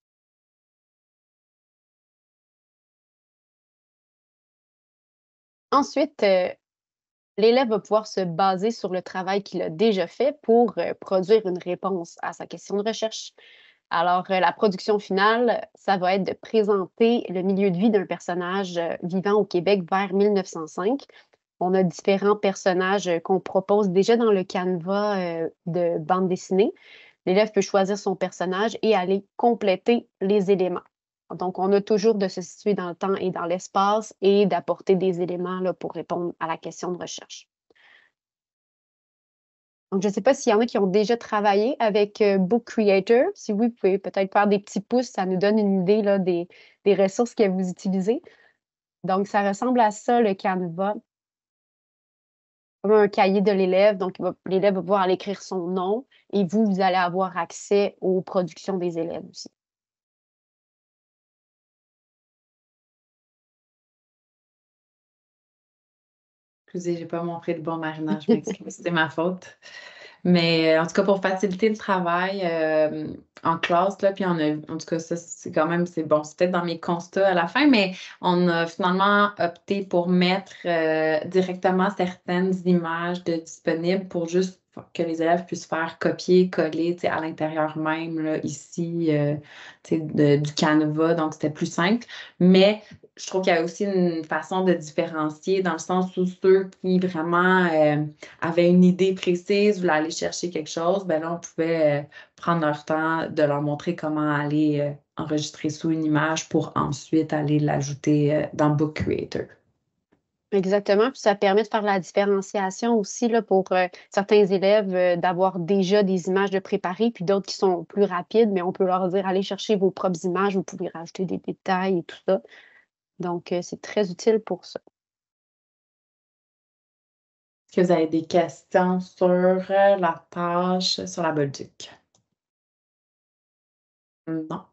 Ensuite, euh, l'élève va pouvoir se baser sur le travail qu'il a déjà fait pour euh, produire une réponse à sa question de recherche. Alors, euh, la production finale, ça va être de présenter le milieu de vie d'un personnage euh, vivant au Québec vers mille neuf cent cinq. On a différents personnages euh, qu'on propose déjà dans le canevas euh, de bande dessinée. L'élève peut choisir son personnage et aller compléter les éléments. Donc, on a toujours de se situer dans le temps et dans l'espace et d'apporter des éléments là, pour répondre à la question de recherche. Donc, je ne sais pas s'il y en a qui ont déjà travaillé avec euh, Book Creator. Si oui, vous pouvez peut-être faire des petits pouces, ça nous donne une idée là, des, des ressources que vous utilisez. Donc, ça ressemble à ça, le Canva. Comme un cahier de l'élève. Donc, l'élève va pouvoir aller écrire son nom et vous, vous allez avoir accès aux productions des élèves aussi. Excusez, j'ai pas montré le bon marinage, je m'excuse, c'était ma faute. Mais euh, en tout cas, pour faciliter le travail euh, en classe, là, puis on a, en tout cas, ça, c'est quand même, c'est bon, c'est peut-être dans mes constats à la fin, mais on a finalement opté pour mettre euh, directement certaines images de disponibles pour juste que les élèves puissent faire copier, coller, tu sais, à l'intérieur même, là, ici, euh, tu sais, de- du Canva, donc c'était plus simple. Mais je trouve qu'il y a aussi une façon de différencier dans le sens où ceux qui vraiment euh, avaient une idée précise, voulaient aller chercher quelque chose, ben là, on pouvait euh, prendre leur temps de leur montrer comment aller euh, enregistrer sous une image pour ensuite aller l'ajouter euh, dans Book Creator. Exactement, puis ça permet de faire la différenciation aussi là, pour euh, certains élèves euh, d'avoir déjà des images de préparer, puis d'autres qui sont plus rapides, mais on peut leur dire allez chercher vos propres images, vous pouvez rajouter des détails et tout ça. Donc, euh, c'est très utile pour ça. Est-ce que vous avez des questions sur euh, la tâche sur la Bolduc? Non.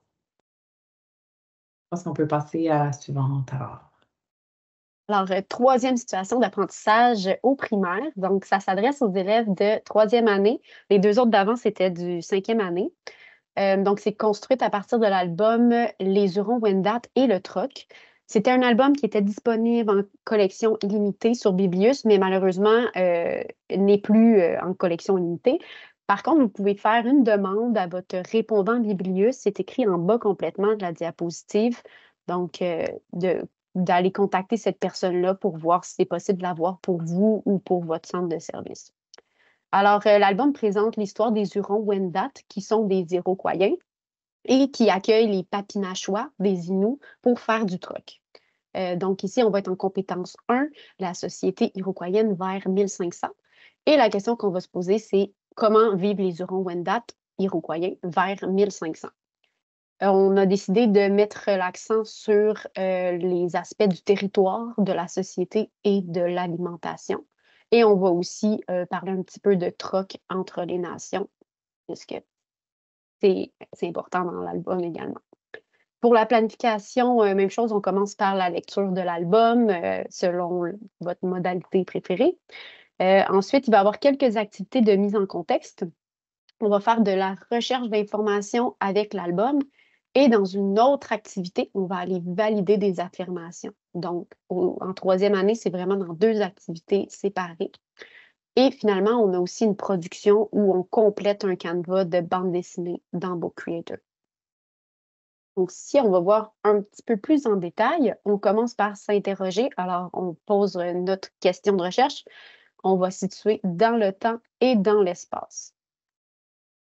Je pense qu'on peut passer à la suivante alors. Alors, euh, troisième situation d'apprentissage au primaire. Donc, ça s'adresse aux élèves de troisième année. Les deux autres d'avant, c'était du cinquième année. Euh, donc, c'est construite à partir de l'album Les Hurons-Wendat et le Troc. C'était un album qui était disponible en collection illimitée sur Biblius, mais malheureusement, euh, n'est plus euh, en collection limitée. Par contre, vous pouvez faire une demande à votre répondant Biblius. C'est écrit en bas complètement de la diapositive. Donc, euh, de d'aller contacter cette personne-là pour voir si c'est possible de l'avoir pour vous ou pour votre centre de service. Alors, euh, l'album présente l'histoire des Hurons-Wendat, qui sont des Iroquois et qui accueillent les Papinachois, des Inuits, pour faire du troc. Euh, donc, ici, on va être en compétence un, la société iroquoienne vers mille cinq cents. Et la question qu'on va se poser, c'est comment vivent les Hurons-Wendat iroquois vers mille cinq cents? On a décidé de mettre l'accent sur euh, les aspects du territoire, de la société et de l'alimentation. Et on va aussi euh, parler un petit peu de troc entre les nations, puisque c'est important dans l'album également. Pour la planification, euh, même chose, on commence par la lecture de l'album euh, selon votre modalité préférée. Euh, ensuite, il va y avoir quelques activités de mise en contexte. On va faire de la recherche d'informations avec l'album. Et dans une autre activité, on va aller valider des affirmations. Donc, au, en troisième année, c'est vraiment dans deux activités séparées. Et finalement, on a aussi une production où on complète un canevas de bande dessinée dans Book Creator. Donc, si on va voir un petit peu plus en détail, on commence par s'interroger. Alors, on pose notre question de recherche. On va situer dans le temps et dans l'espace.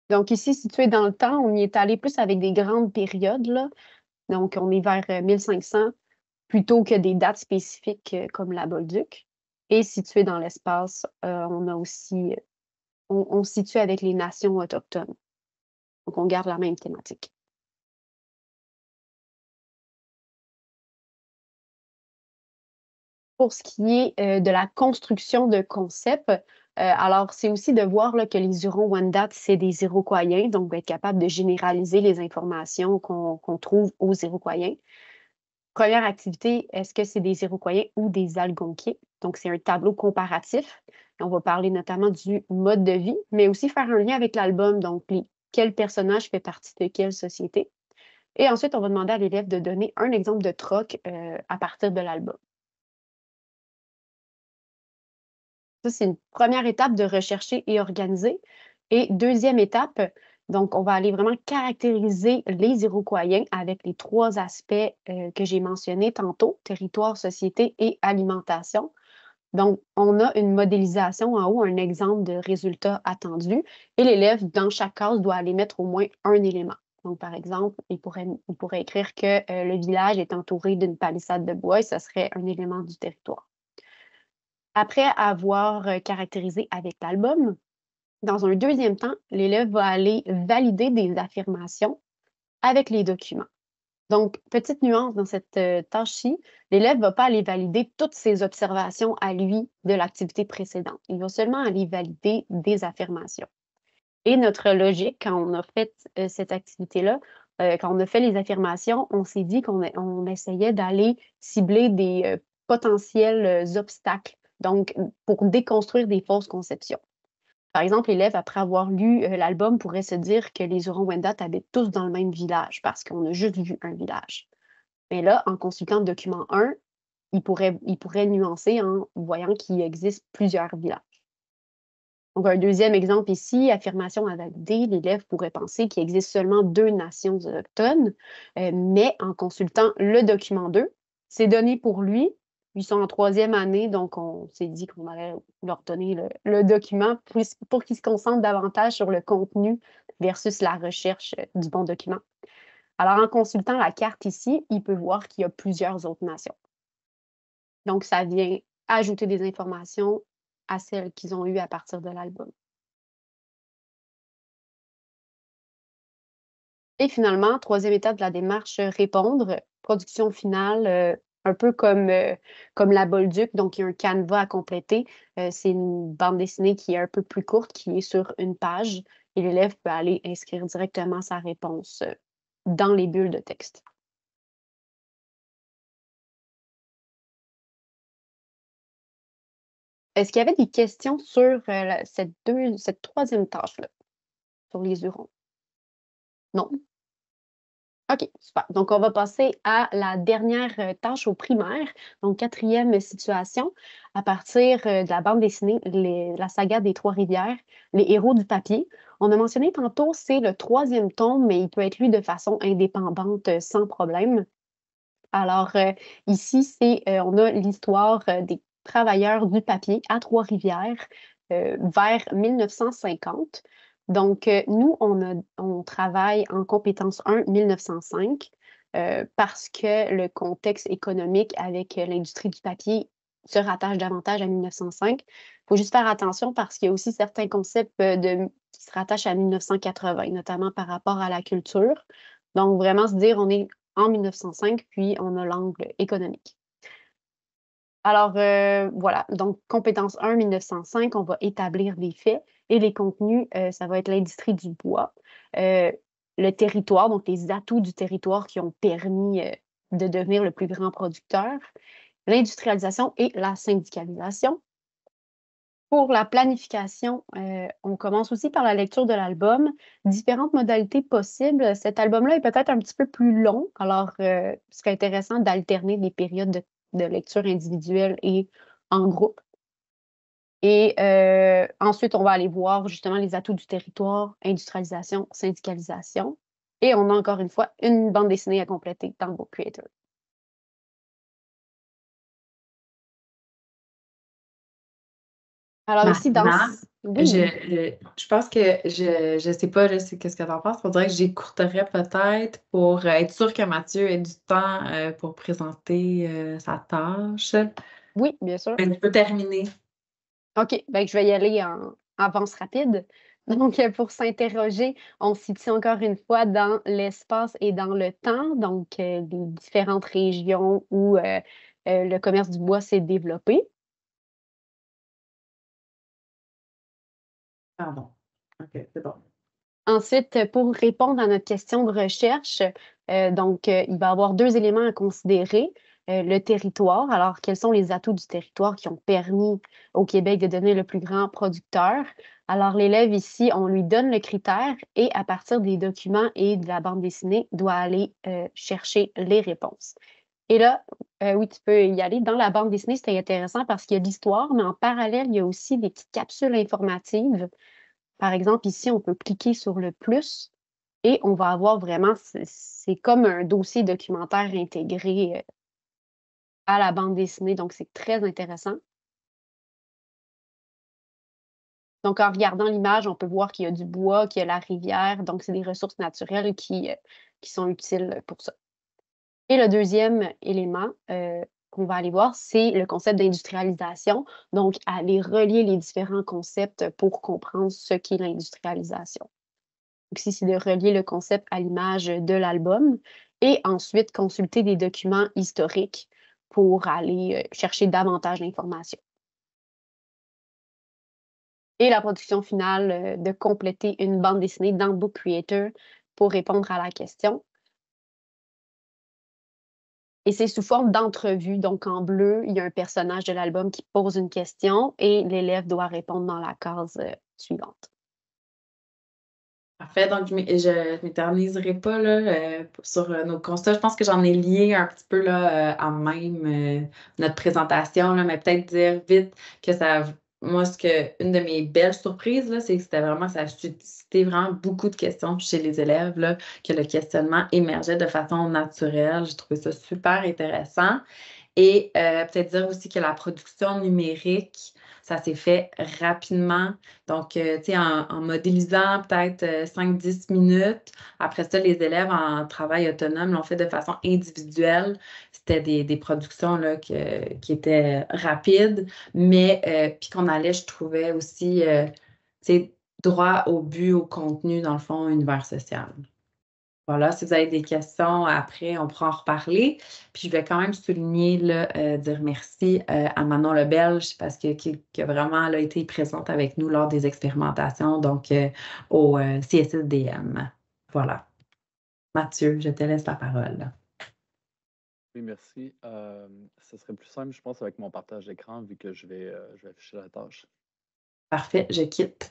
Donc ici, situé dans le temps, on y est allé plus avec des grandes périodes, là. Donc, on est vers euh, mille cinq cents plutôt que des dates spécifiques euh, comme la Bolduc. Et situé dans l'espace, euh, on a aussi, on, on se situe avec les nations autochtones. Donc, on garde la même thématique. Pour ce qui est euh, de la construction de concepts, euh, alors c'est aussi de voir là, que les Hurons-Wendat, c'est des Iroquois, donc être capable de généraliser les informations qu'on qu'on trouve aux Iroquois. Première activité, est-ce que c'est des Iroquois ou des Algonquiens? Donc, c'est un tableau comparatif. On va parler notamment du mode de vie, mais aussi faire un lien avec l'album, donc les, quel personnage fait partie de quelle société. Et ensuite, on va demander à l'élève de donner un exemple de troc euh, à partir de l'album. Ça, c'est une première étape de rechercher et organiser. Et deuxième étape, donc, on va aller vraiment caractériser les Iroquois avec les trois aspects euh, que j'ai mentionnés tantôt, territoire, société et alimentation. Donc, on a une modélisation en haut, un exemple de résultat attendu, et l'élève, dans chaque case, doit aller mettre au moins un élément. Donc, par exemple, il pourrait, il pourrait écrire que euh, le village est entouré d'une palissade de bois et ce serait un élément du territoire. Après avoir euh, caractérisé avec l'album, dans un deuxième temps, l'élève va aller valider des affirmations avec les documents. Donc, petite nuance dans cette euh, tâche-ci, l'élève ne va pas aller valider toutes ses observations à lui de l'activité précédente. Il va seulement aller valider des affirmations. Et notre logique, quand on a fait euh, cette activité-là, euh, quand on a fait les affirmations, on s'est dit qu'on on essayait d'aller cibler des euh, potentiels euh, obstacles, donc pour déconstruire des fausses conceptions. Par exemple, l'élève, après avoir lu euh, l'album, pourrait se dire que les Hurons-Wendat habitent tous dans le même village parce qu'on a juste vu un village. Mais là, en consultant le document un, il pourrait, il pourrait nuancer en voyant qu'il existe plusieurs villages. Donc, un deuxième exemple ici, affirmation à valider, l'élève pourrait penser qu'il existe seulement deux nations autochtones, euh, mais en consultant le document deux, c'est donné pour lui. Ils sont en troisième année, donc on s'est dit qu'on allait leur donner le, le document pour, pour qu'ils se concentrent davantage sur le contenu versus la recherche du bon document. Alors, en consultant la carte ici, il peut voir qu'il y a plusieurs autres nations. Donc, ça vient ajouter des informations à celles qu'ils ont eues à partir de l'album. Et finalement, troisième étape de la démarche, répondre. Production finale, euh, un peu comme, euh, comme la Bolduc, donc il y a un canevas à compléter. Euh, c'est une bande dessinée qui est un peu plus courte, qui est sur une page, et l'élève peut aller inscrire directement sa réponse euh, dans les bulles de texte. Est-ce qu'il y avait des questions sur euh, la- cette, deux, cette troisième tâche-là, sur les Hurons? Non? OK, super. Donc, on va passer à la dernière euh, tâche au primaire, donc quatrième situation, à partir euh, de la bande dessinée les- La saga des Trois-Rivières, Les héros du papier. On a mentionné tantôt, c'est le troisième tome, mais il peut être lu de façon indépendante euh, sans problème. Alors, euh, ici, c'est, euh, on a l'histoire euh, des travailleurs du papier à Trois-Rivières euh, vers mille neuf cent cinquante. Donc, euh, nous, on, a- on travaille en compétence un, mille neuf cent cinq, euh, parce que le contexte économique avec euh, l'industrie du papier se rattache davantage à mille neuf cent cinq. Il faut juste faire attention parce qu'il y a aussi certains concepts euh, de, qui se rattachent à mille neuf cent quatre-vingts, notamment par rapport à la culture. Donc, vraiment se dire, on est en mille neuf cent cinq, puis on a l'angle économique. Alors, euh, voilà, donc compétence un, mille neuf cent cinq, on va établir les faits et les contenus, euh, ça va être l'industrie du bois, euh, le territoire, donc les atouts du territoire qui ont permis euh, de devenir le plus grand producteur, l'industrialisation et la syndicalisation. Pour la planification, euh, on commence aussi par la lecture de l'album. Différentes modalités possibles. Cet album-là est peut-être un petit peu plus long, alors euh, ce serait intéressant d'alterner des périodes de, de lecture individuelle et en groupe. Et euh, ensuite, on va aller voir justement les atouts du territoire, industrialisation, syndicalisation. Et on a encore une fois une bande dessinée à compléter dans Book Creator. Alors ici, dans... Maintenant, Oui, je, je, je pense que je je sais pas, je sais qu'est-ce que tu en penses. On dirait que j'écourterais peut-être pour euh, être sûr que Mathieu ait du temps euh, pour présenter euh, sa tâche. oui, bien sûr. Mais tu peux terminer. OK, ben, je vais y aller en avance rapide. Donc, euh, pour s'interroger, on se situe encore une fois dans l'espace et dans le temps, donc euh, les différentes régions où euh, euh, le commerce du bois s'est développé. Pardon. OK, c'est bon. Ensuite, pour répondre à notre question de recherche, euh, donc euh, il va y avoir deux éléments à considérer. Euh, le territoire. Alors, quels sont les atouts du territoire qui ont permis au Québec de devenir le plus grand producteur? Alors, l'élève ici, on lui donne le critère et à partir des documents et de la bande dessinée, doit aller euh, chercher les réponses. Et là, euh, oui, tu peux y aller. Dans la bande dessinée, c'est intéressant parce qu'il y a l'histoire, mais en parallèle, il y a aussi des petites capsules informatives. Par exemple, ici, on peut cliquer sur le plus et on va avoir vraiment, c'est c'est comme un dossier documentaire intégré euh, à la bande dessinée, donc c'est très intéressant. Donc, en regardant l'image, on peut voir qu'il y a du bois, qu'il y a la rivière, donc c'est des ressources naturelles qui, euh, qui sont utiles pour ça. Et le deuxième élément euh, qu'on va aller voir, c'est le concept d'industrialisation, donc aller relier les différents concepts pour comprendre ce qu'est l'industrialisation. Donc, ici, c'est de relier le concept à l'image de l'album et ensuite consulter des documents historiques pour aller euh, chercher davantage d'informations. Et la production finale, euh, de compléter une bande dessinée dans Book Creator pour répondre à la question. Et c'est sous forme d'entrevue. Donc, en bleu, il y a un personnage de l'album qui pose une question et l'élève doit répondre dans la case euh, suivante. Parfait. Donc, je ne m'éterniserai pas là, euh, sur euh, nos constats. Je pense que j'en ai lié un petit peu là, euh, à même euh, notre présentation, là, mais peut-être dire vite que ça. Moi, ce que une de mes belles surprises, là, c'est que c'était vraiment, ça a suscité vraiment beaucoup de questions chez les élèves, là, que le questionnement émergeait de façon naturelle. J'ai trouvé ça super intéressant. Et euh, peut-être dire aussi que la production numérique, ça s'est fait rapidement. Donc, euh, tu sais, en, en modélisant peut-être euh, cinq dix minutes. Après ça, les élèves en travail autonome l'ont fait de façon individuelle. C'était des, des productions là, que- qui étaient rapides, mais euh, puis qu'on allait, je trouvais aussi, euh, tu sais, droit au but, au contenu, dans le fond, univers social. Voilà, si vous avez des questions après, on pourra en reparler. Puis je vais quand même souligner, là, euh, dire merci euh, à Manon Lebelge parce que, qui, qui a vraiment là, été présente avec nous lors des expérimentations, donc euh, au euh, C S S D M. Voilà. Mathieu, je te laisse la parole. Oui, merci. Euh, ce serait plus simple, je pense, avec mon partage d'écran, vu que je vais, euh, je vais afficher la tâche. Parfait, je quitte.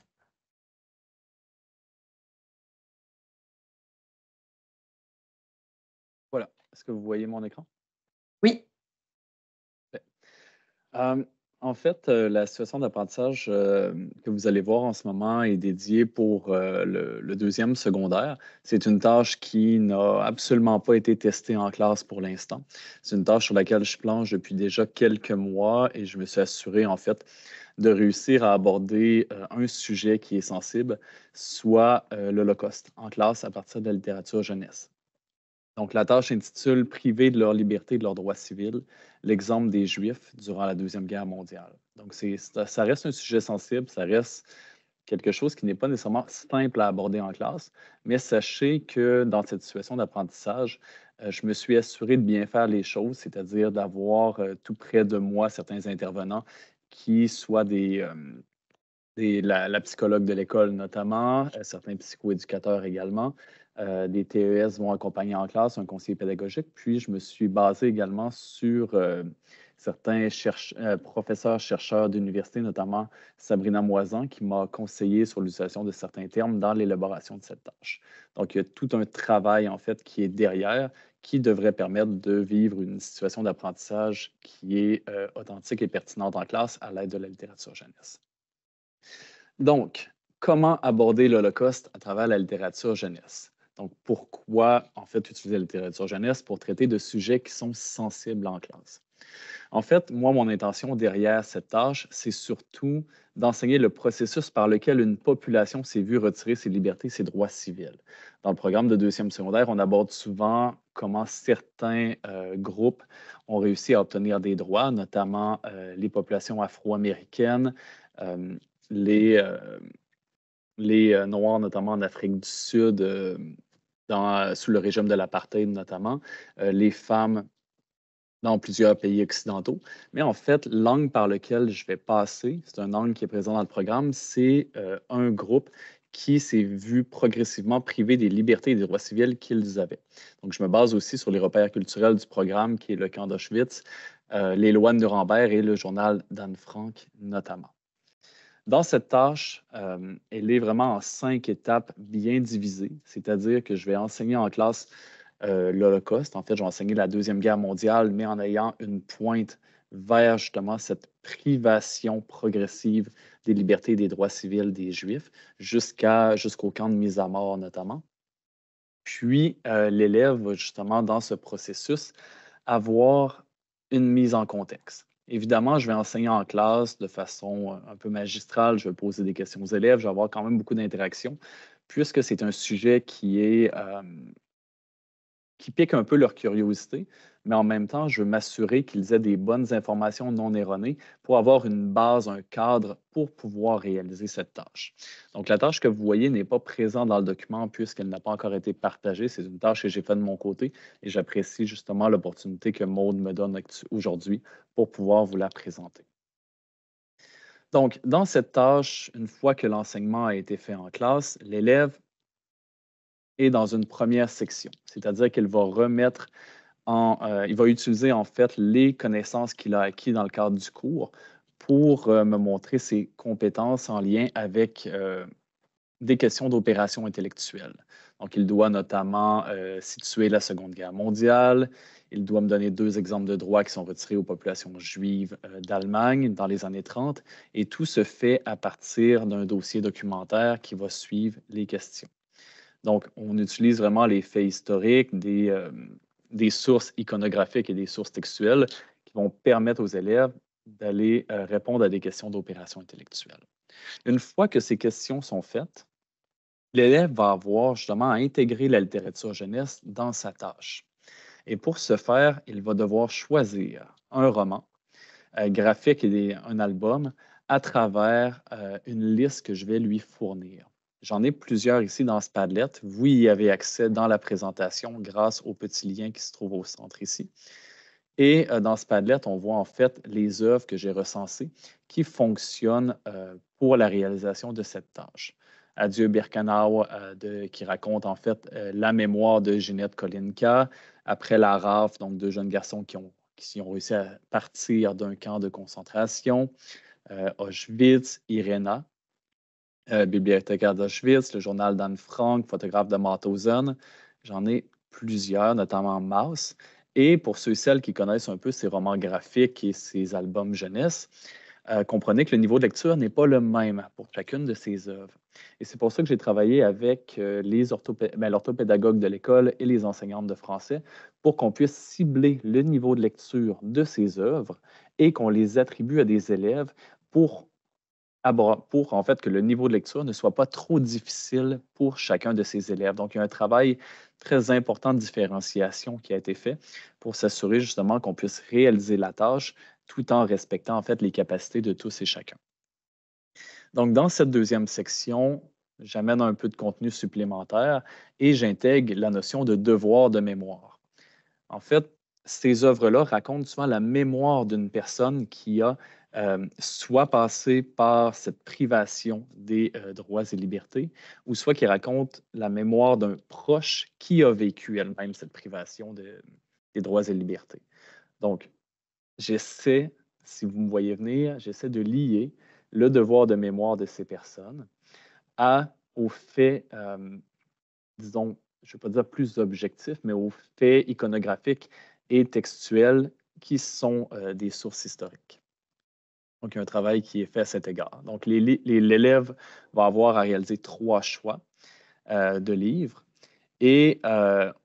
Voilà. Est-ce que vous voyez mon écran? Oui. Euh, en fait, euh, la situation d'apprentissage euh, que vous allez voir en ce moment est dédiée pour euh, le, le deuxième secondaire. C'est une tâche qui n'a absolument pas été testée en classe pour l'instant. C'est une tâche sur laquelle je planche depuis déjà quelques mois et je me suis assuré, en fait, de réussir à aborder euh, un sujet qui est sensible, soit euh, l'Holocauste en classe à partir de la littérature jeunesse. Donc, la tâche intitule Privés de leur liberté et de leurs droits civils, l'exemple des Juifs durant la Deuxième Guerre mondiale. Donc, c'est, ça reste un sujet sensible, ça reste quelque chose qui n'est pas nécessairement simple à aborder en classe, mais sachez que dans cette situation d'apprentissage, euh, je me suis assuré de bien faire les choses, c'est-à-dire d'avoir euh, tout près de moi certains intervenants qui soient des, euh, des- la, la psychologue de l'école notamment, euh, certains psychoéducateurs également. Euh, des T E S vont accompagner en classe un conseiller pédagogique. Puis, je me suis basé également sur euh, certains cherche- euh, professeurs, chercheurs d'université, notamment Sabrina Moisan, qui m'a conseillé sur l'utilisation de certains termes dans l'élaboration de cette tâche. Donc, il y a tout un travail, en fait, qui est derrière, qui devrait permettre de vivre une situation d'apprentissage qui est euh, authentique et pertinente en classe à l'aide de la littérature jeunesse. Donc, comment aborder l'Holocauste à travers la littérature jeunesse? Donc, pourquoi, en fait, utiliser la littérature jeunesse pour traiter de sujets qui sont sensibles en classe? En fait, moi, mon intention derrière cette tâche, c'est surtout d'enseigner le processus par lequel une population s'est vue retirer ses libertés, ses droits civils. Dans le programme de deuxième secondaire, on aborde souvent comment certains euh, groupes ont réussi à obtenir des droits, notamment euh, les populations afro-américaines, euh, les, euh, les euh, Noirs, notamment en Afrique du Sud, euh, dans, sous le régime de l'apartheid notamment, euh, les femmes dans plusieurs pays occidentaux. Mais en fait, l'angle par lequel je vais passer, c'est un angle qui est présent dans le programme, c'est euh, un groupe qui s'est vu progressivement privé des libertés et des droits civils qu'ils avaient. Donc, je me base aussi sur les repères culturels du programme, qui est le camp d'Auschwitz, euh, les lois de Nuremberg et le journal d'Anne Frank notamment. Dans cette tâche, euh, elle est vraiment en cinq étapes bien divisées, c'est-à-dire que je vais enseigner en classe euh, l'Holocauste. En fait, je vais enseigner la Deuxième Guerre mondiale, mais en ayant une pointe vers justement cette privation progressive des libertés et des droits civils des Juifs jusqu'à, jusqu'au camp de mise à mort notamment. Puis, euh, l'élève va justement dans ce processus avoir une mise en contexte. Évidemment, je vais enseigner en classe de façon euh, un peu magistrale, je vais poser des questions aux élèves, je vais avoir quand même beaucoup d'interactions, puisque c'est un sujet qui est euh, qui piquent un peu leur curiosité, mais en même temps, je veux m'assurer qu'ils aient des bonnes informations non erronées pour avoir une base, un cadre pour pouvoir réaliser cette tâche. Donc, la tâche que vous voyez n'est pas présente dans le document puisqu'elle n'a pas encore été partagée. C'est une tâche que j'ai faite de mon côté et j'apprécie justement l'opportunité que Maude me donne aujourd'hui pour pouvoir vous la présenter. Donc, dans cette tâche, une fois que l'enseignement a été fait en classe, l'élève est dans une première section, c'est-à-dire qu'il va remettre en, euh, il va utiliser en fait les connaissances qu'il a acquises dans le cadre du cours pour euh, me montrer ses compétences en lien avec euh, des questions d'opération intellectuelle. Donc, il doit notamment euh, situer la Seconde Guerre mondiale. Il doit me donner deux exemples de droits qui sont retirés aux populations juives euh, d'Allemagne dans les années trente. Et tout se fait à partir d'un dossier documentaire qui va suivre les questions. Donc, on utilise vraiment les faits historiques, des, euh, des sources iconographiques et des sources textuelles qui vont permettre aux élèves d'aller euh, répondre à des questions d'opération intellectuelle. Une fois que ces questions sont faites, l'élève va avoir justement à intégrer la littérature jeunesse dans sa tâche. Et pour ce faire, il va devoir choisir un roman euh, graphique et des, un album à travers euh, une liste que je vais lui fournir. J'en ai plusieurs ici dans ce Padlet. Vous y avez accès dans la présentation grâce au petit lien qui se trouve au centre ici. Et euh, dans ce Padlet, on voit en fait les œuvres que j'ai recensées qui fonctionnent euh, pour la réalisation de cette tâche. Adieu Birkenau, euh, de, qui raconte en fait euh, la mémoire de Ginette Kolinka, après la R A F, donc deux jeunes garçons qui ont, qui ont réussi à partir d'un camp de concentration, euh, Auschwitz, Irena, euh, bibliothécaire d'Auschwitz, le journal d'Anne Frank, photographe de Mauthausen. J'en ai plusieurs, notamment Maus. Et pour ceux et celles qui connaissent un peu ces romans graphiques et ces albums jeunesse, euh, comprenez que le niveau de lecture n'est pas le même pour chacune de ces œuvres. Et c'est pour ça que j'ai travaillé avec euh, les orthopé ben, l'orthopédagogue de l'école et les enseignantes de français pour qu'on puisse cibler le niveau de lecture de ces œuvres et qu'on les attribue à des élèves pour pour en fait que le niveau de lecture ne soit pas trop difficile pour chacun de ces élèves. Donc, il y a un travail très important de différenciation qui a été fait pour s'assurer justement qu'on puisse réaliser la tâche tout en respectant en fait les capacités de tous et chacun. Donc, dans cette deuxième section, j'amène un peu de contenu supplémentaire et j'intègre la notion de devoir de mémoire. En fait, ces œuvres-là racontent souvent la mémoire d'une personne qui a euh, soit passé par cette privation des euh, droits et libertés, ou soit qui raconte la mémoire d'un proche qui a vécu elle-même cette privation de, des droits et libertés. Donc, j'essaie, si vous me voyez venir, j'essaie de lier le devoir de mémoire de ces personnes à, au fait, euh, disons, je ne vais pas dire plus objectif, mais aux faits iconographiques et textuels qui sont euh, des sources historiques. Donc, il y a un travail qui est fait à cet égard. Donc, l'élève va avoir à réaliser trois choix euh, de livres et euh,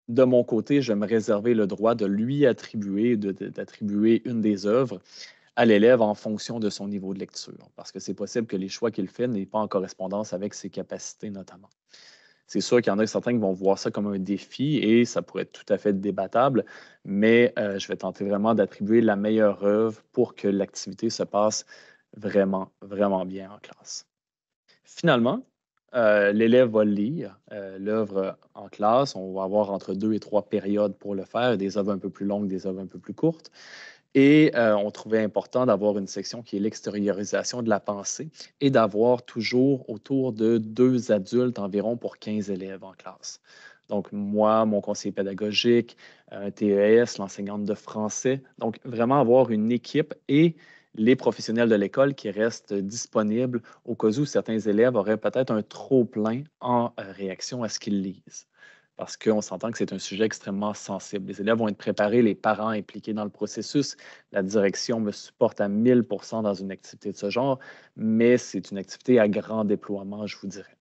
de mon côté, je vais me réserver le droit de lui attribuer, de- de- d'attribuer une des œuvres à l'élève en fonction de son niveau de lecture, parce que c'est possible que les choix qu'il fait n'aient pas en correspondance avec ses capacités notamment. C'est sûr qu'il y en a certains qui vont voir ça comme un défi et ça pourrait être tout à fait débattable, mais euh, je vais tenter vraiment d'attribuer la meilleure œuvre pour que l'activité se passe vraiment, vraiment bien en classe. Finalement, euh, l'élève va lire euh, l'œuvre en classe. On va avoir entre deux et trois périodes pour le faire, des œuvres un peu plus longues, des œuvres un peu plus courtes. Et euh, on trouvait important d'avoir une section qui est l'extériorisation de la pensée et d'avoir toujours autour de deux adultes environ pour quinze élèves en classe. Donc, moi, mon conseiller pédagogique, un T E S, l'enseignante de français. Donc, vraiment avoir une équipe et les professionnels de l'école qui restent disponibles au cas où certains élèves auraient peut-être un trop-plein en euh, réaction à ce qu'ils lisent. Parce qu'on s'entend que c'est un sujet extrêmement sensible. Les élèves vont être préparés, les parents impliqués dans le processus. La direction me supporte à mille pour cent dans une activité de ce genre, mais c'est une activité à grand déploiement, je vous dirais.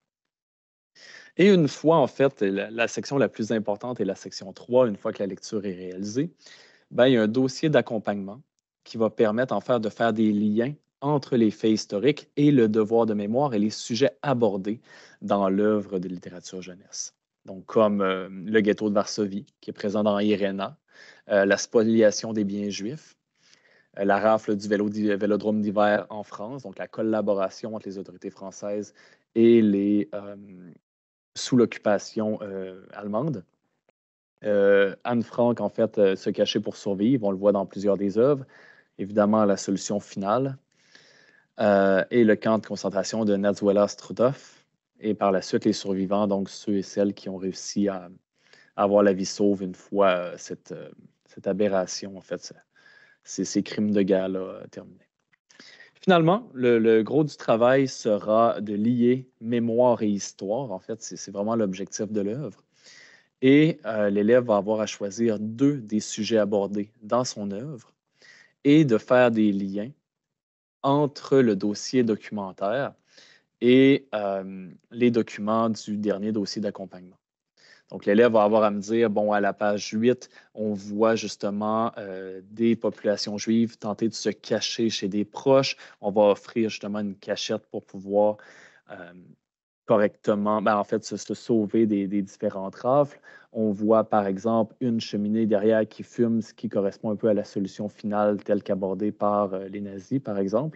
Et une fois, en fait, la, la section la plus importante est la section trois, une fois que la lecture est réalisée, ben, il y a un dossier d'accompagnement qui va permettre en fait de faire des liens entre les faits historiques et le devoir de mémoire et les sujets abordés dans l'œuvre de littérature jeunesse. Donc, comme euh, le ghetto de Varsovie, qui est présent dans Irena, euh, la spoliation des biens juifs, euh, la rafle du vélo, vélodrome d'hiver en France, donc la collaboration entre les autorités françaises et les euh, sous l'occupation euh, allemande. Euh, Anne Frank, en fait, euh, se cachait pour survivre. On le voit dans plusieurs des œuvres. Évidemment, la solution finale. Euh, et le camp de concentration de Nadzuela Struthof. Et par la suite, les survivants, donc ceux et celles qui ont réussi à, à avoir la vie sauve une fois euh, cette, euh, cette aberration, en fait, ces, ces crimes de guerre-là euh, terminés. Finalement, le, le, gros du travail sera de lier mémoire et histoire. En fait, c'est vraiment l'objectif de l'œuvre. Et euh, l'élève va avoir à choisir deux des sujets abordés dans son œuvre et de faire des liens entre le dossier documentaire et euh, les documents du dernier dossier d'accompagnement. Donc, l'élève va avoir à me dire, bon, à la page huit, on voit justement euh, des populations juives tenter de se cacher chez des proches. On va offrir justement une cachette pour pouvoir euh, correctement, ben, en fait, se, se sauver des, des différentes rafles. On voit, par exemple, une cheminée derrière qui fume, ce qui correspond un peu à la solution finale telle qu'abordée par euh, les nazis, par exemple.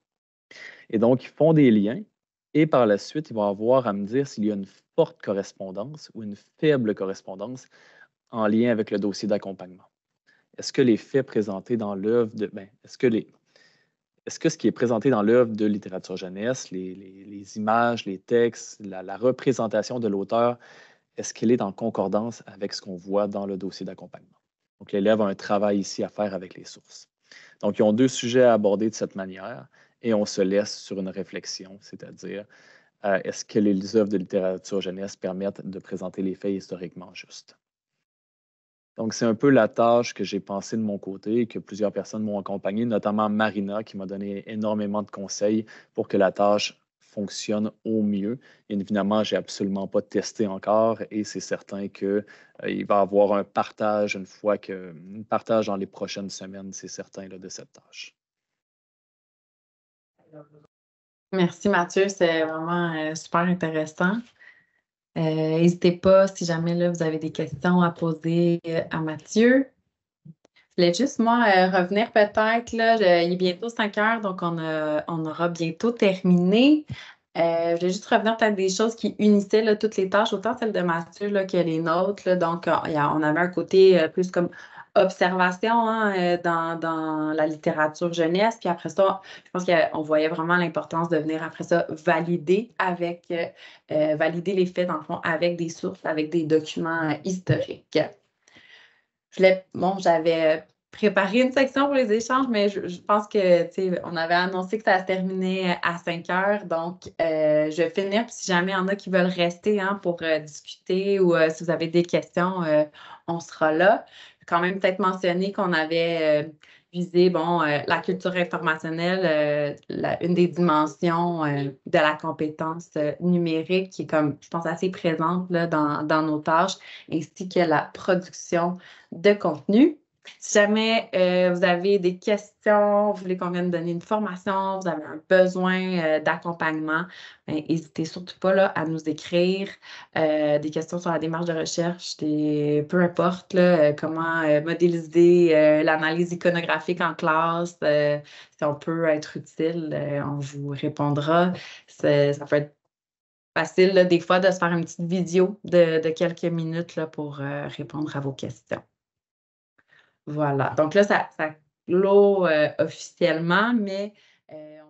Et donc, ils font des liens. Et par la suite, ils vont avoir à me dire s'il y a une forte correspondance ou une faible correspondance en lien avec le dossier d'accompagnement. Est-ce que les faits présentés dans l'œuvre de... Ben, est-ce que les... Est-ce que ce qui est présenté dans l'œuvre de littérature jeunesse, les, les, les images, les textes, la, la représentation de l'auteur, est-ce qu'elle est en concordance avec ce qu'on voit dans le dossier d'accompagnement? Donc, l'élève a un travail ici à faire avec les sources. Donc, ils ont deux sujets à aborder de cette manière et on se laisse sur une réflexion, c'est-à-dire euh, est-ce que les œuvres de littérature jeunesse permettent de présenter les faits historiquement justes? Donc, c'est un peu la tâche que j'ai pensée de mon côté et que plusieurs personnes m'ont accompagné, notamment Marina, qui m'a donné énormément de conseils pour que la tâche fonctionne au mieux. Et évidemment, je n'ai absolument pas testé encore et c'est certain qu'il euh, va y avoir un partage une fois que, un partage dans les prochaines semaines, c'est certain, là, de cette tâche. Merci Mathieu, c'est vraiment euh, super intéressant. Euh, N'hésitez pas, si jamais là, vous avez des questions à poser euh, à Mathieu. Je voulais juste, moi, euh, revenir peut-être, là, je- il est bientôt cinq heures, donc on, a- on aura bientôt terminé. Euh, je voulais juste revenir peut-être des choses qui unissaient là, toutes les tâches, autant celles de Mathieu là, que les nôtres. Là. Donc, euh, il y a- on avait un côté euh, plus comme observation hein, euh, dans, dans la littérature jeunesse. Puis après ça, je pense qu'on voyait vraiment l'importance de venir après ça valider avec euh, euh, valider les faits, dans le fond, avec des sources, avec des documents euh, historiques. Je voulais, bon, j'avais préparé une section pour les échanges, mais je, je pense que, tu sais, on avait annoncé que ça se terminait à cinq heures. Donc, euh, je vais finir. Puis si jamais il y en a qui veulent rester hein, pour euh, discuter ou euh, si vous avez des questions, euh, on sera là. Je vais quand même peut-être mentionner qu'on avait euh, viser, bon, euh, la culture informationnelle, euh, la- une des dimensions euh, de la compétence euh, numérique qui est comme, je pense, assez présente là, dans, dans nos tâches, ainsi que la production de contenu. Si jamais euh, vous avez des questions, vous voulez qu'on vienne donner une formation, vous avez un besoin euh, d'accompagnement, ben, n'hésitez surtout pas là, à nous écrire euh, des questions sur la démarche de recherche, des, peu importe là, euh, comment euh, modéliser euh, l'analyse iconographique en classe, euh, si on peut être utile, euh, on vous répondra. C'est- Ça peut être facile là, des fois de se faire une petite vidéo de, de quelques minutes là, pour euh, répondre à vos questions. Voilà. Donc là, ça, ça clôt euh, officiellement, mais euh, on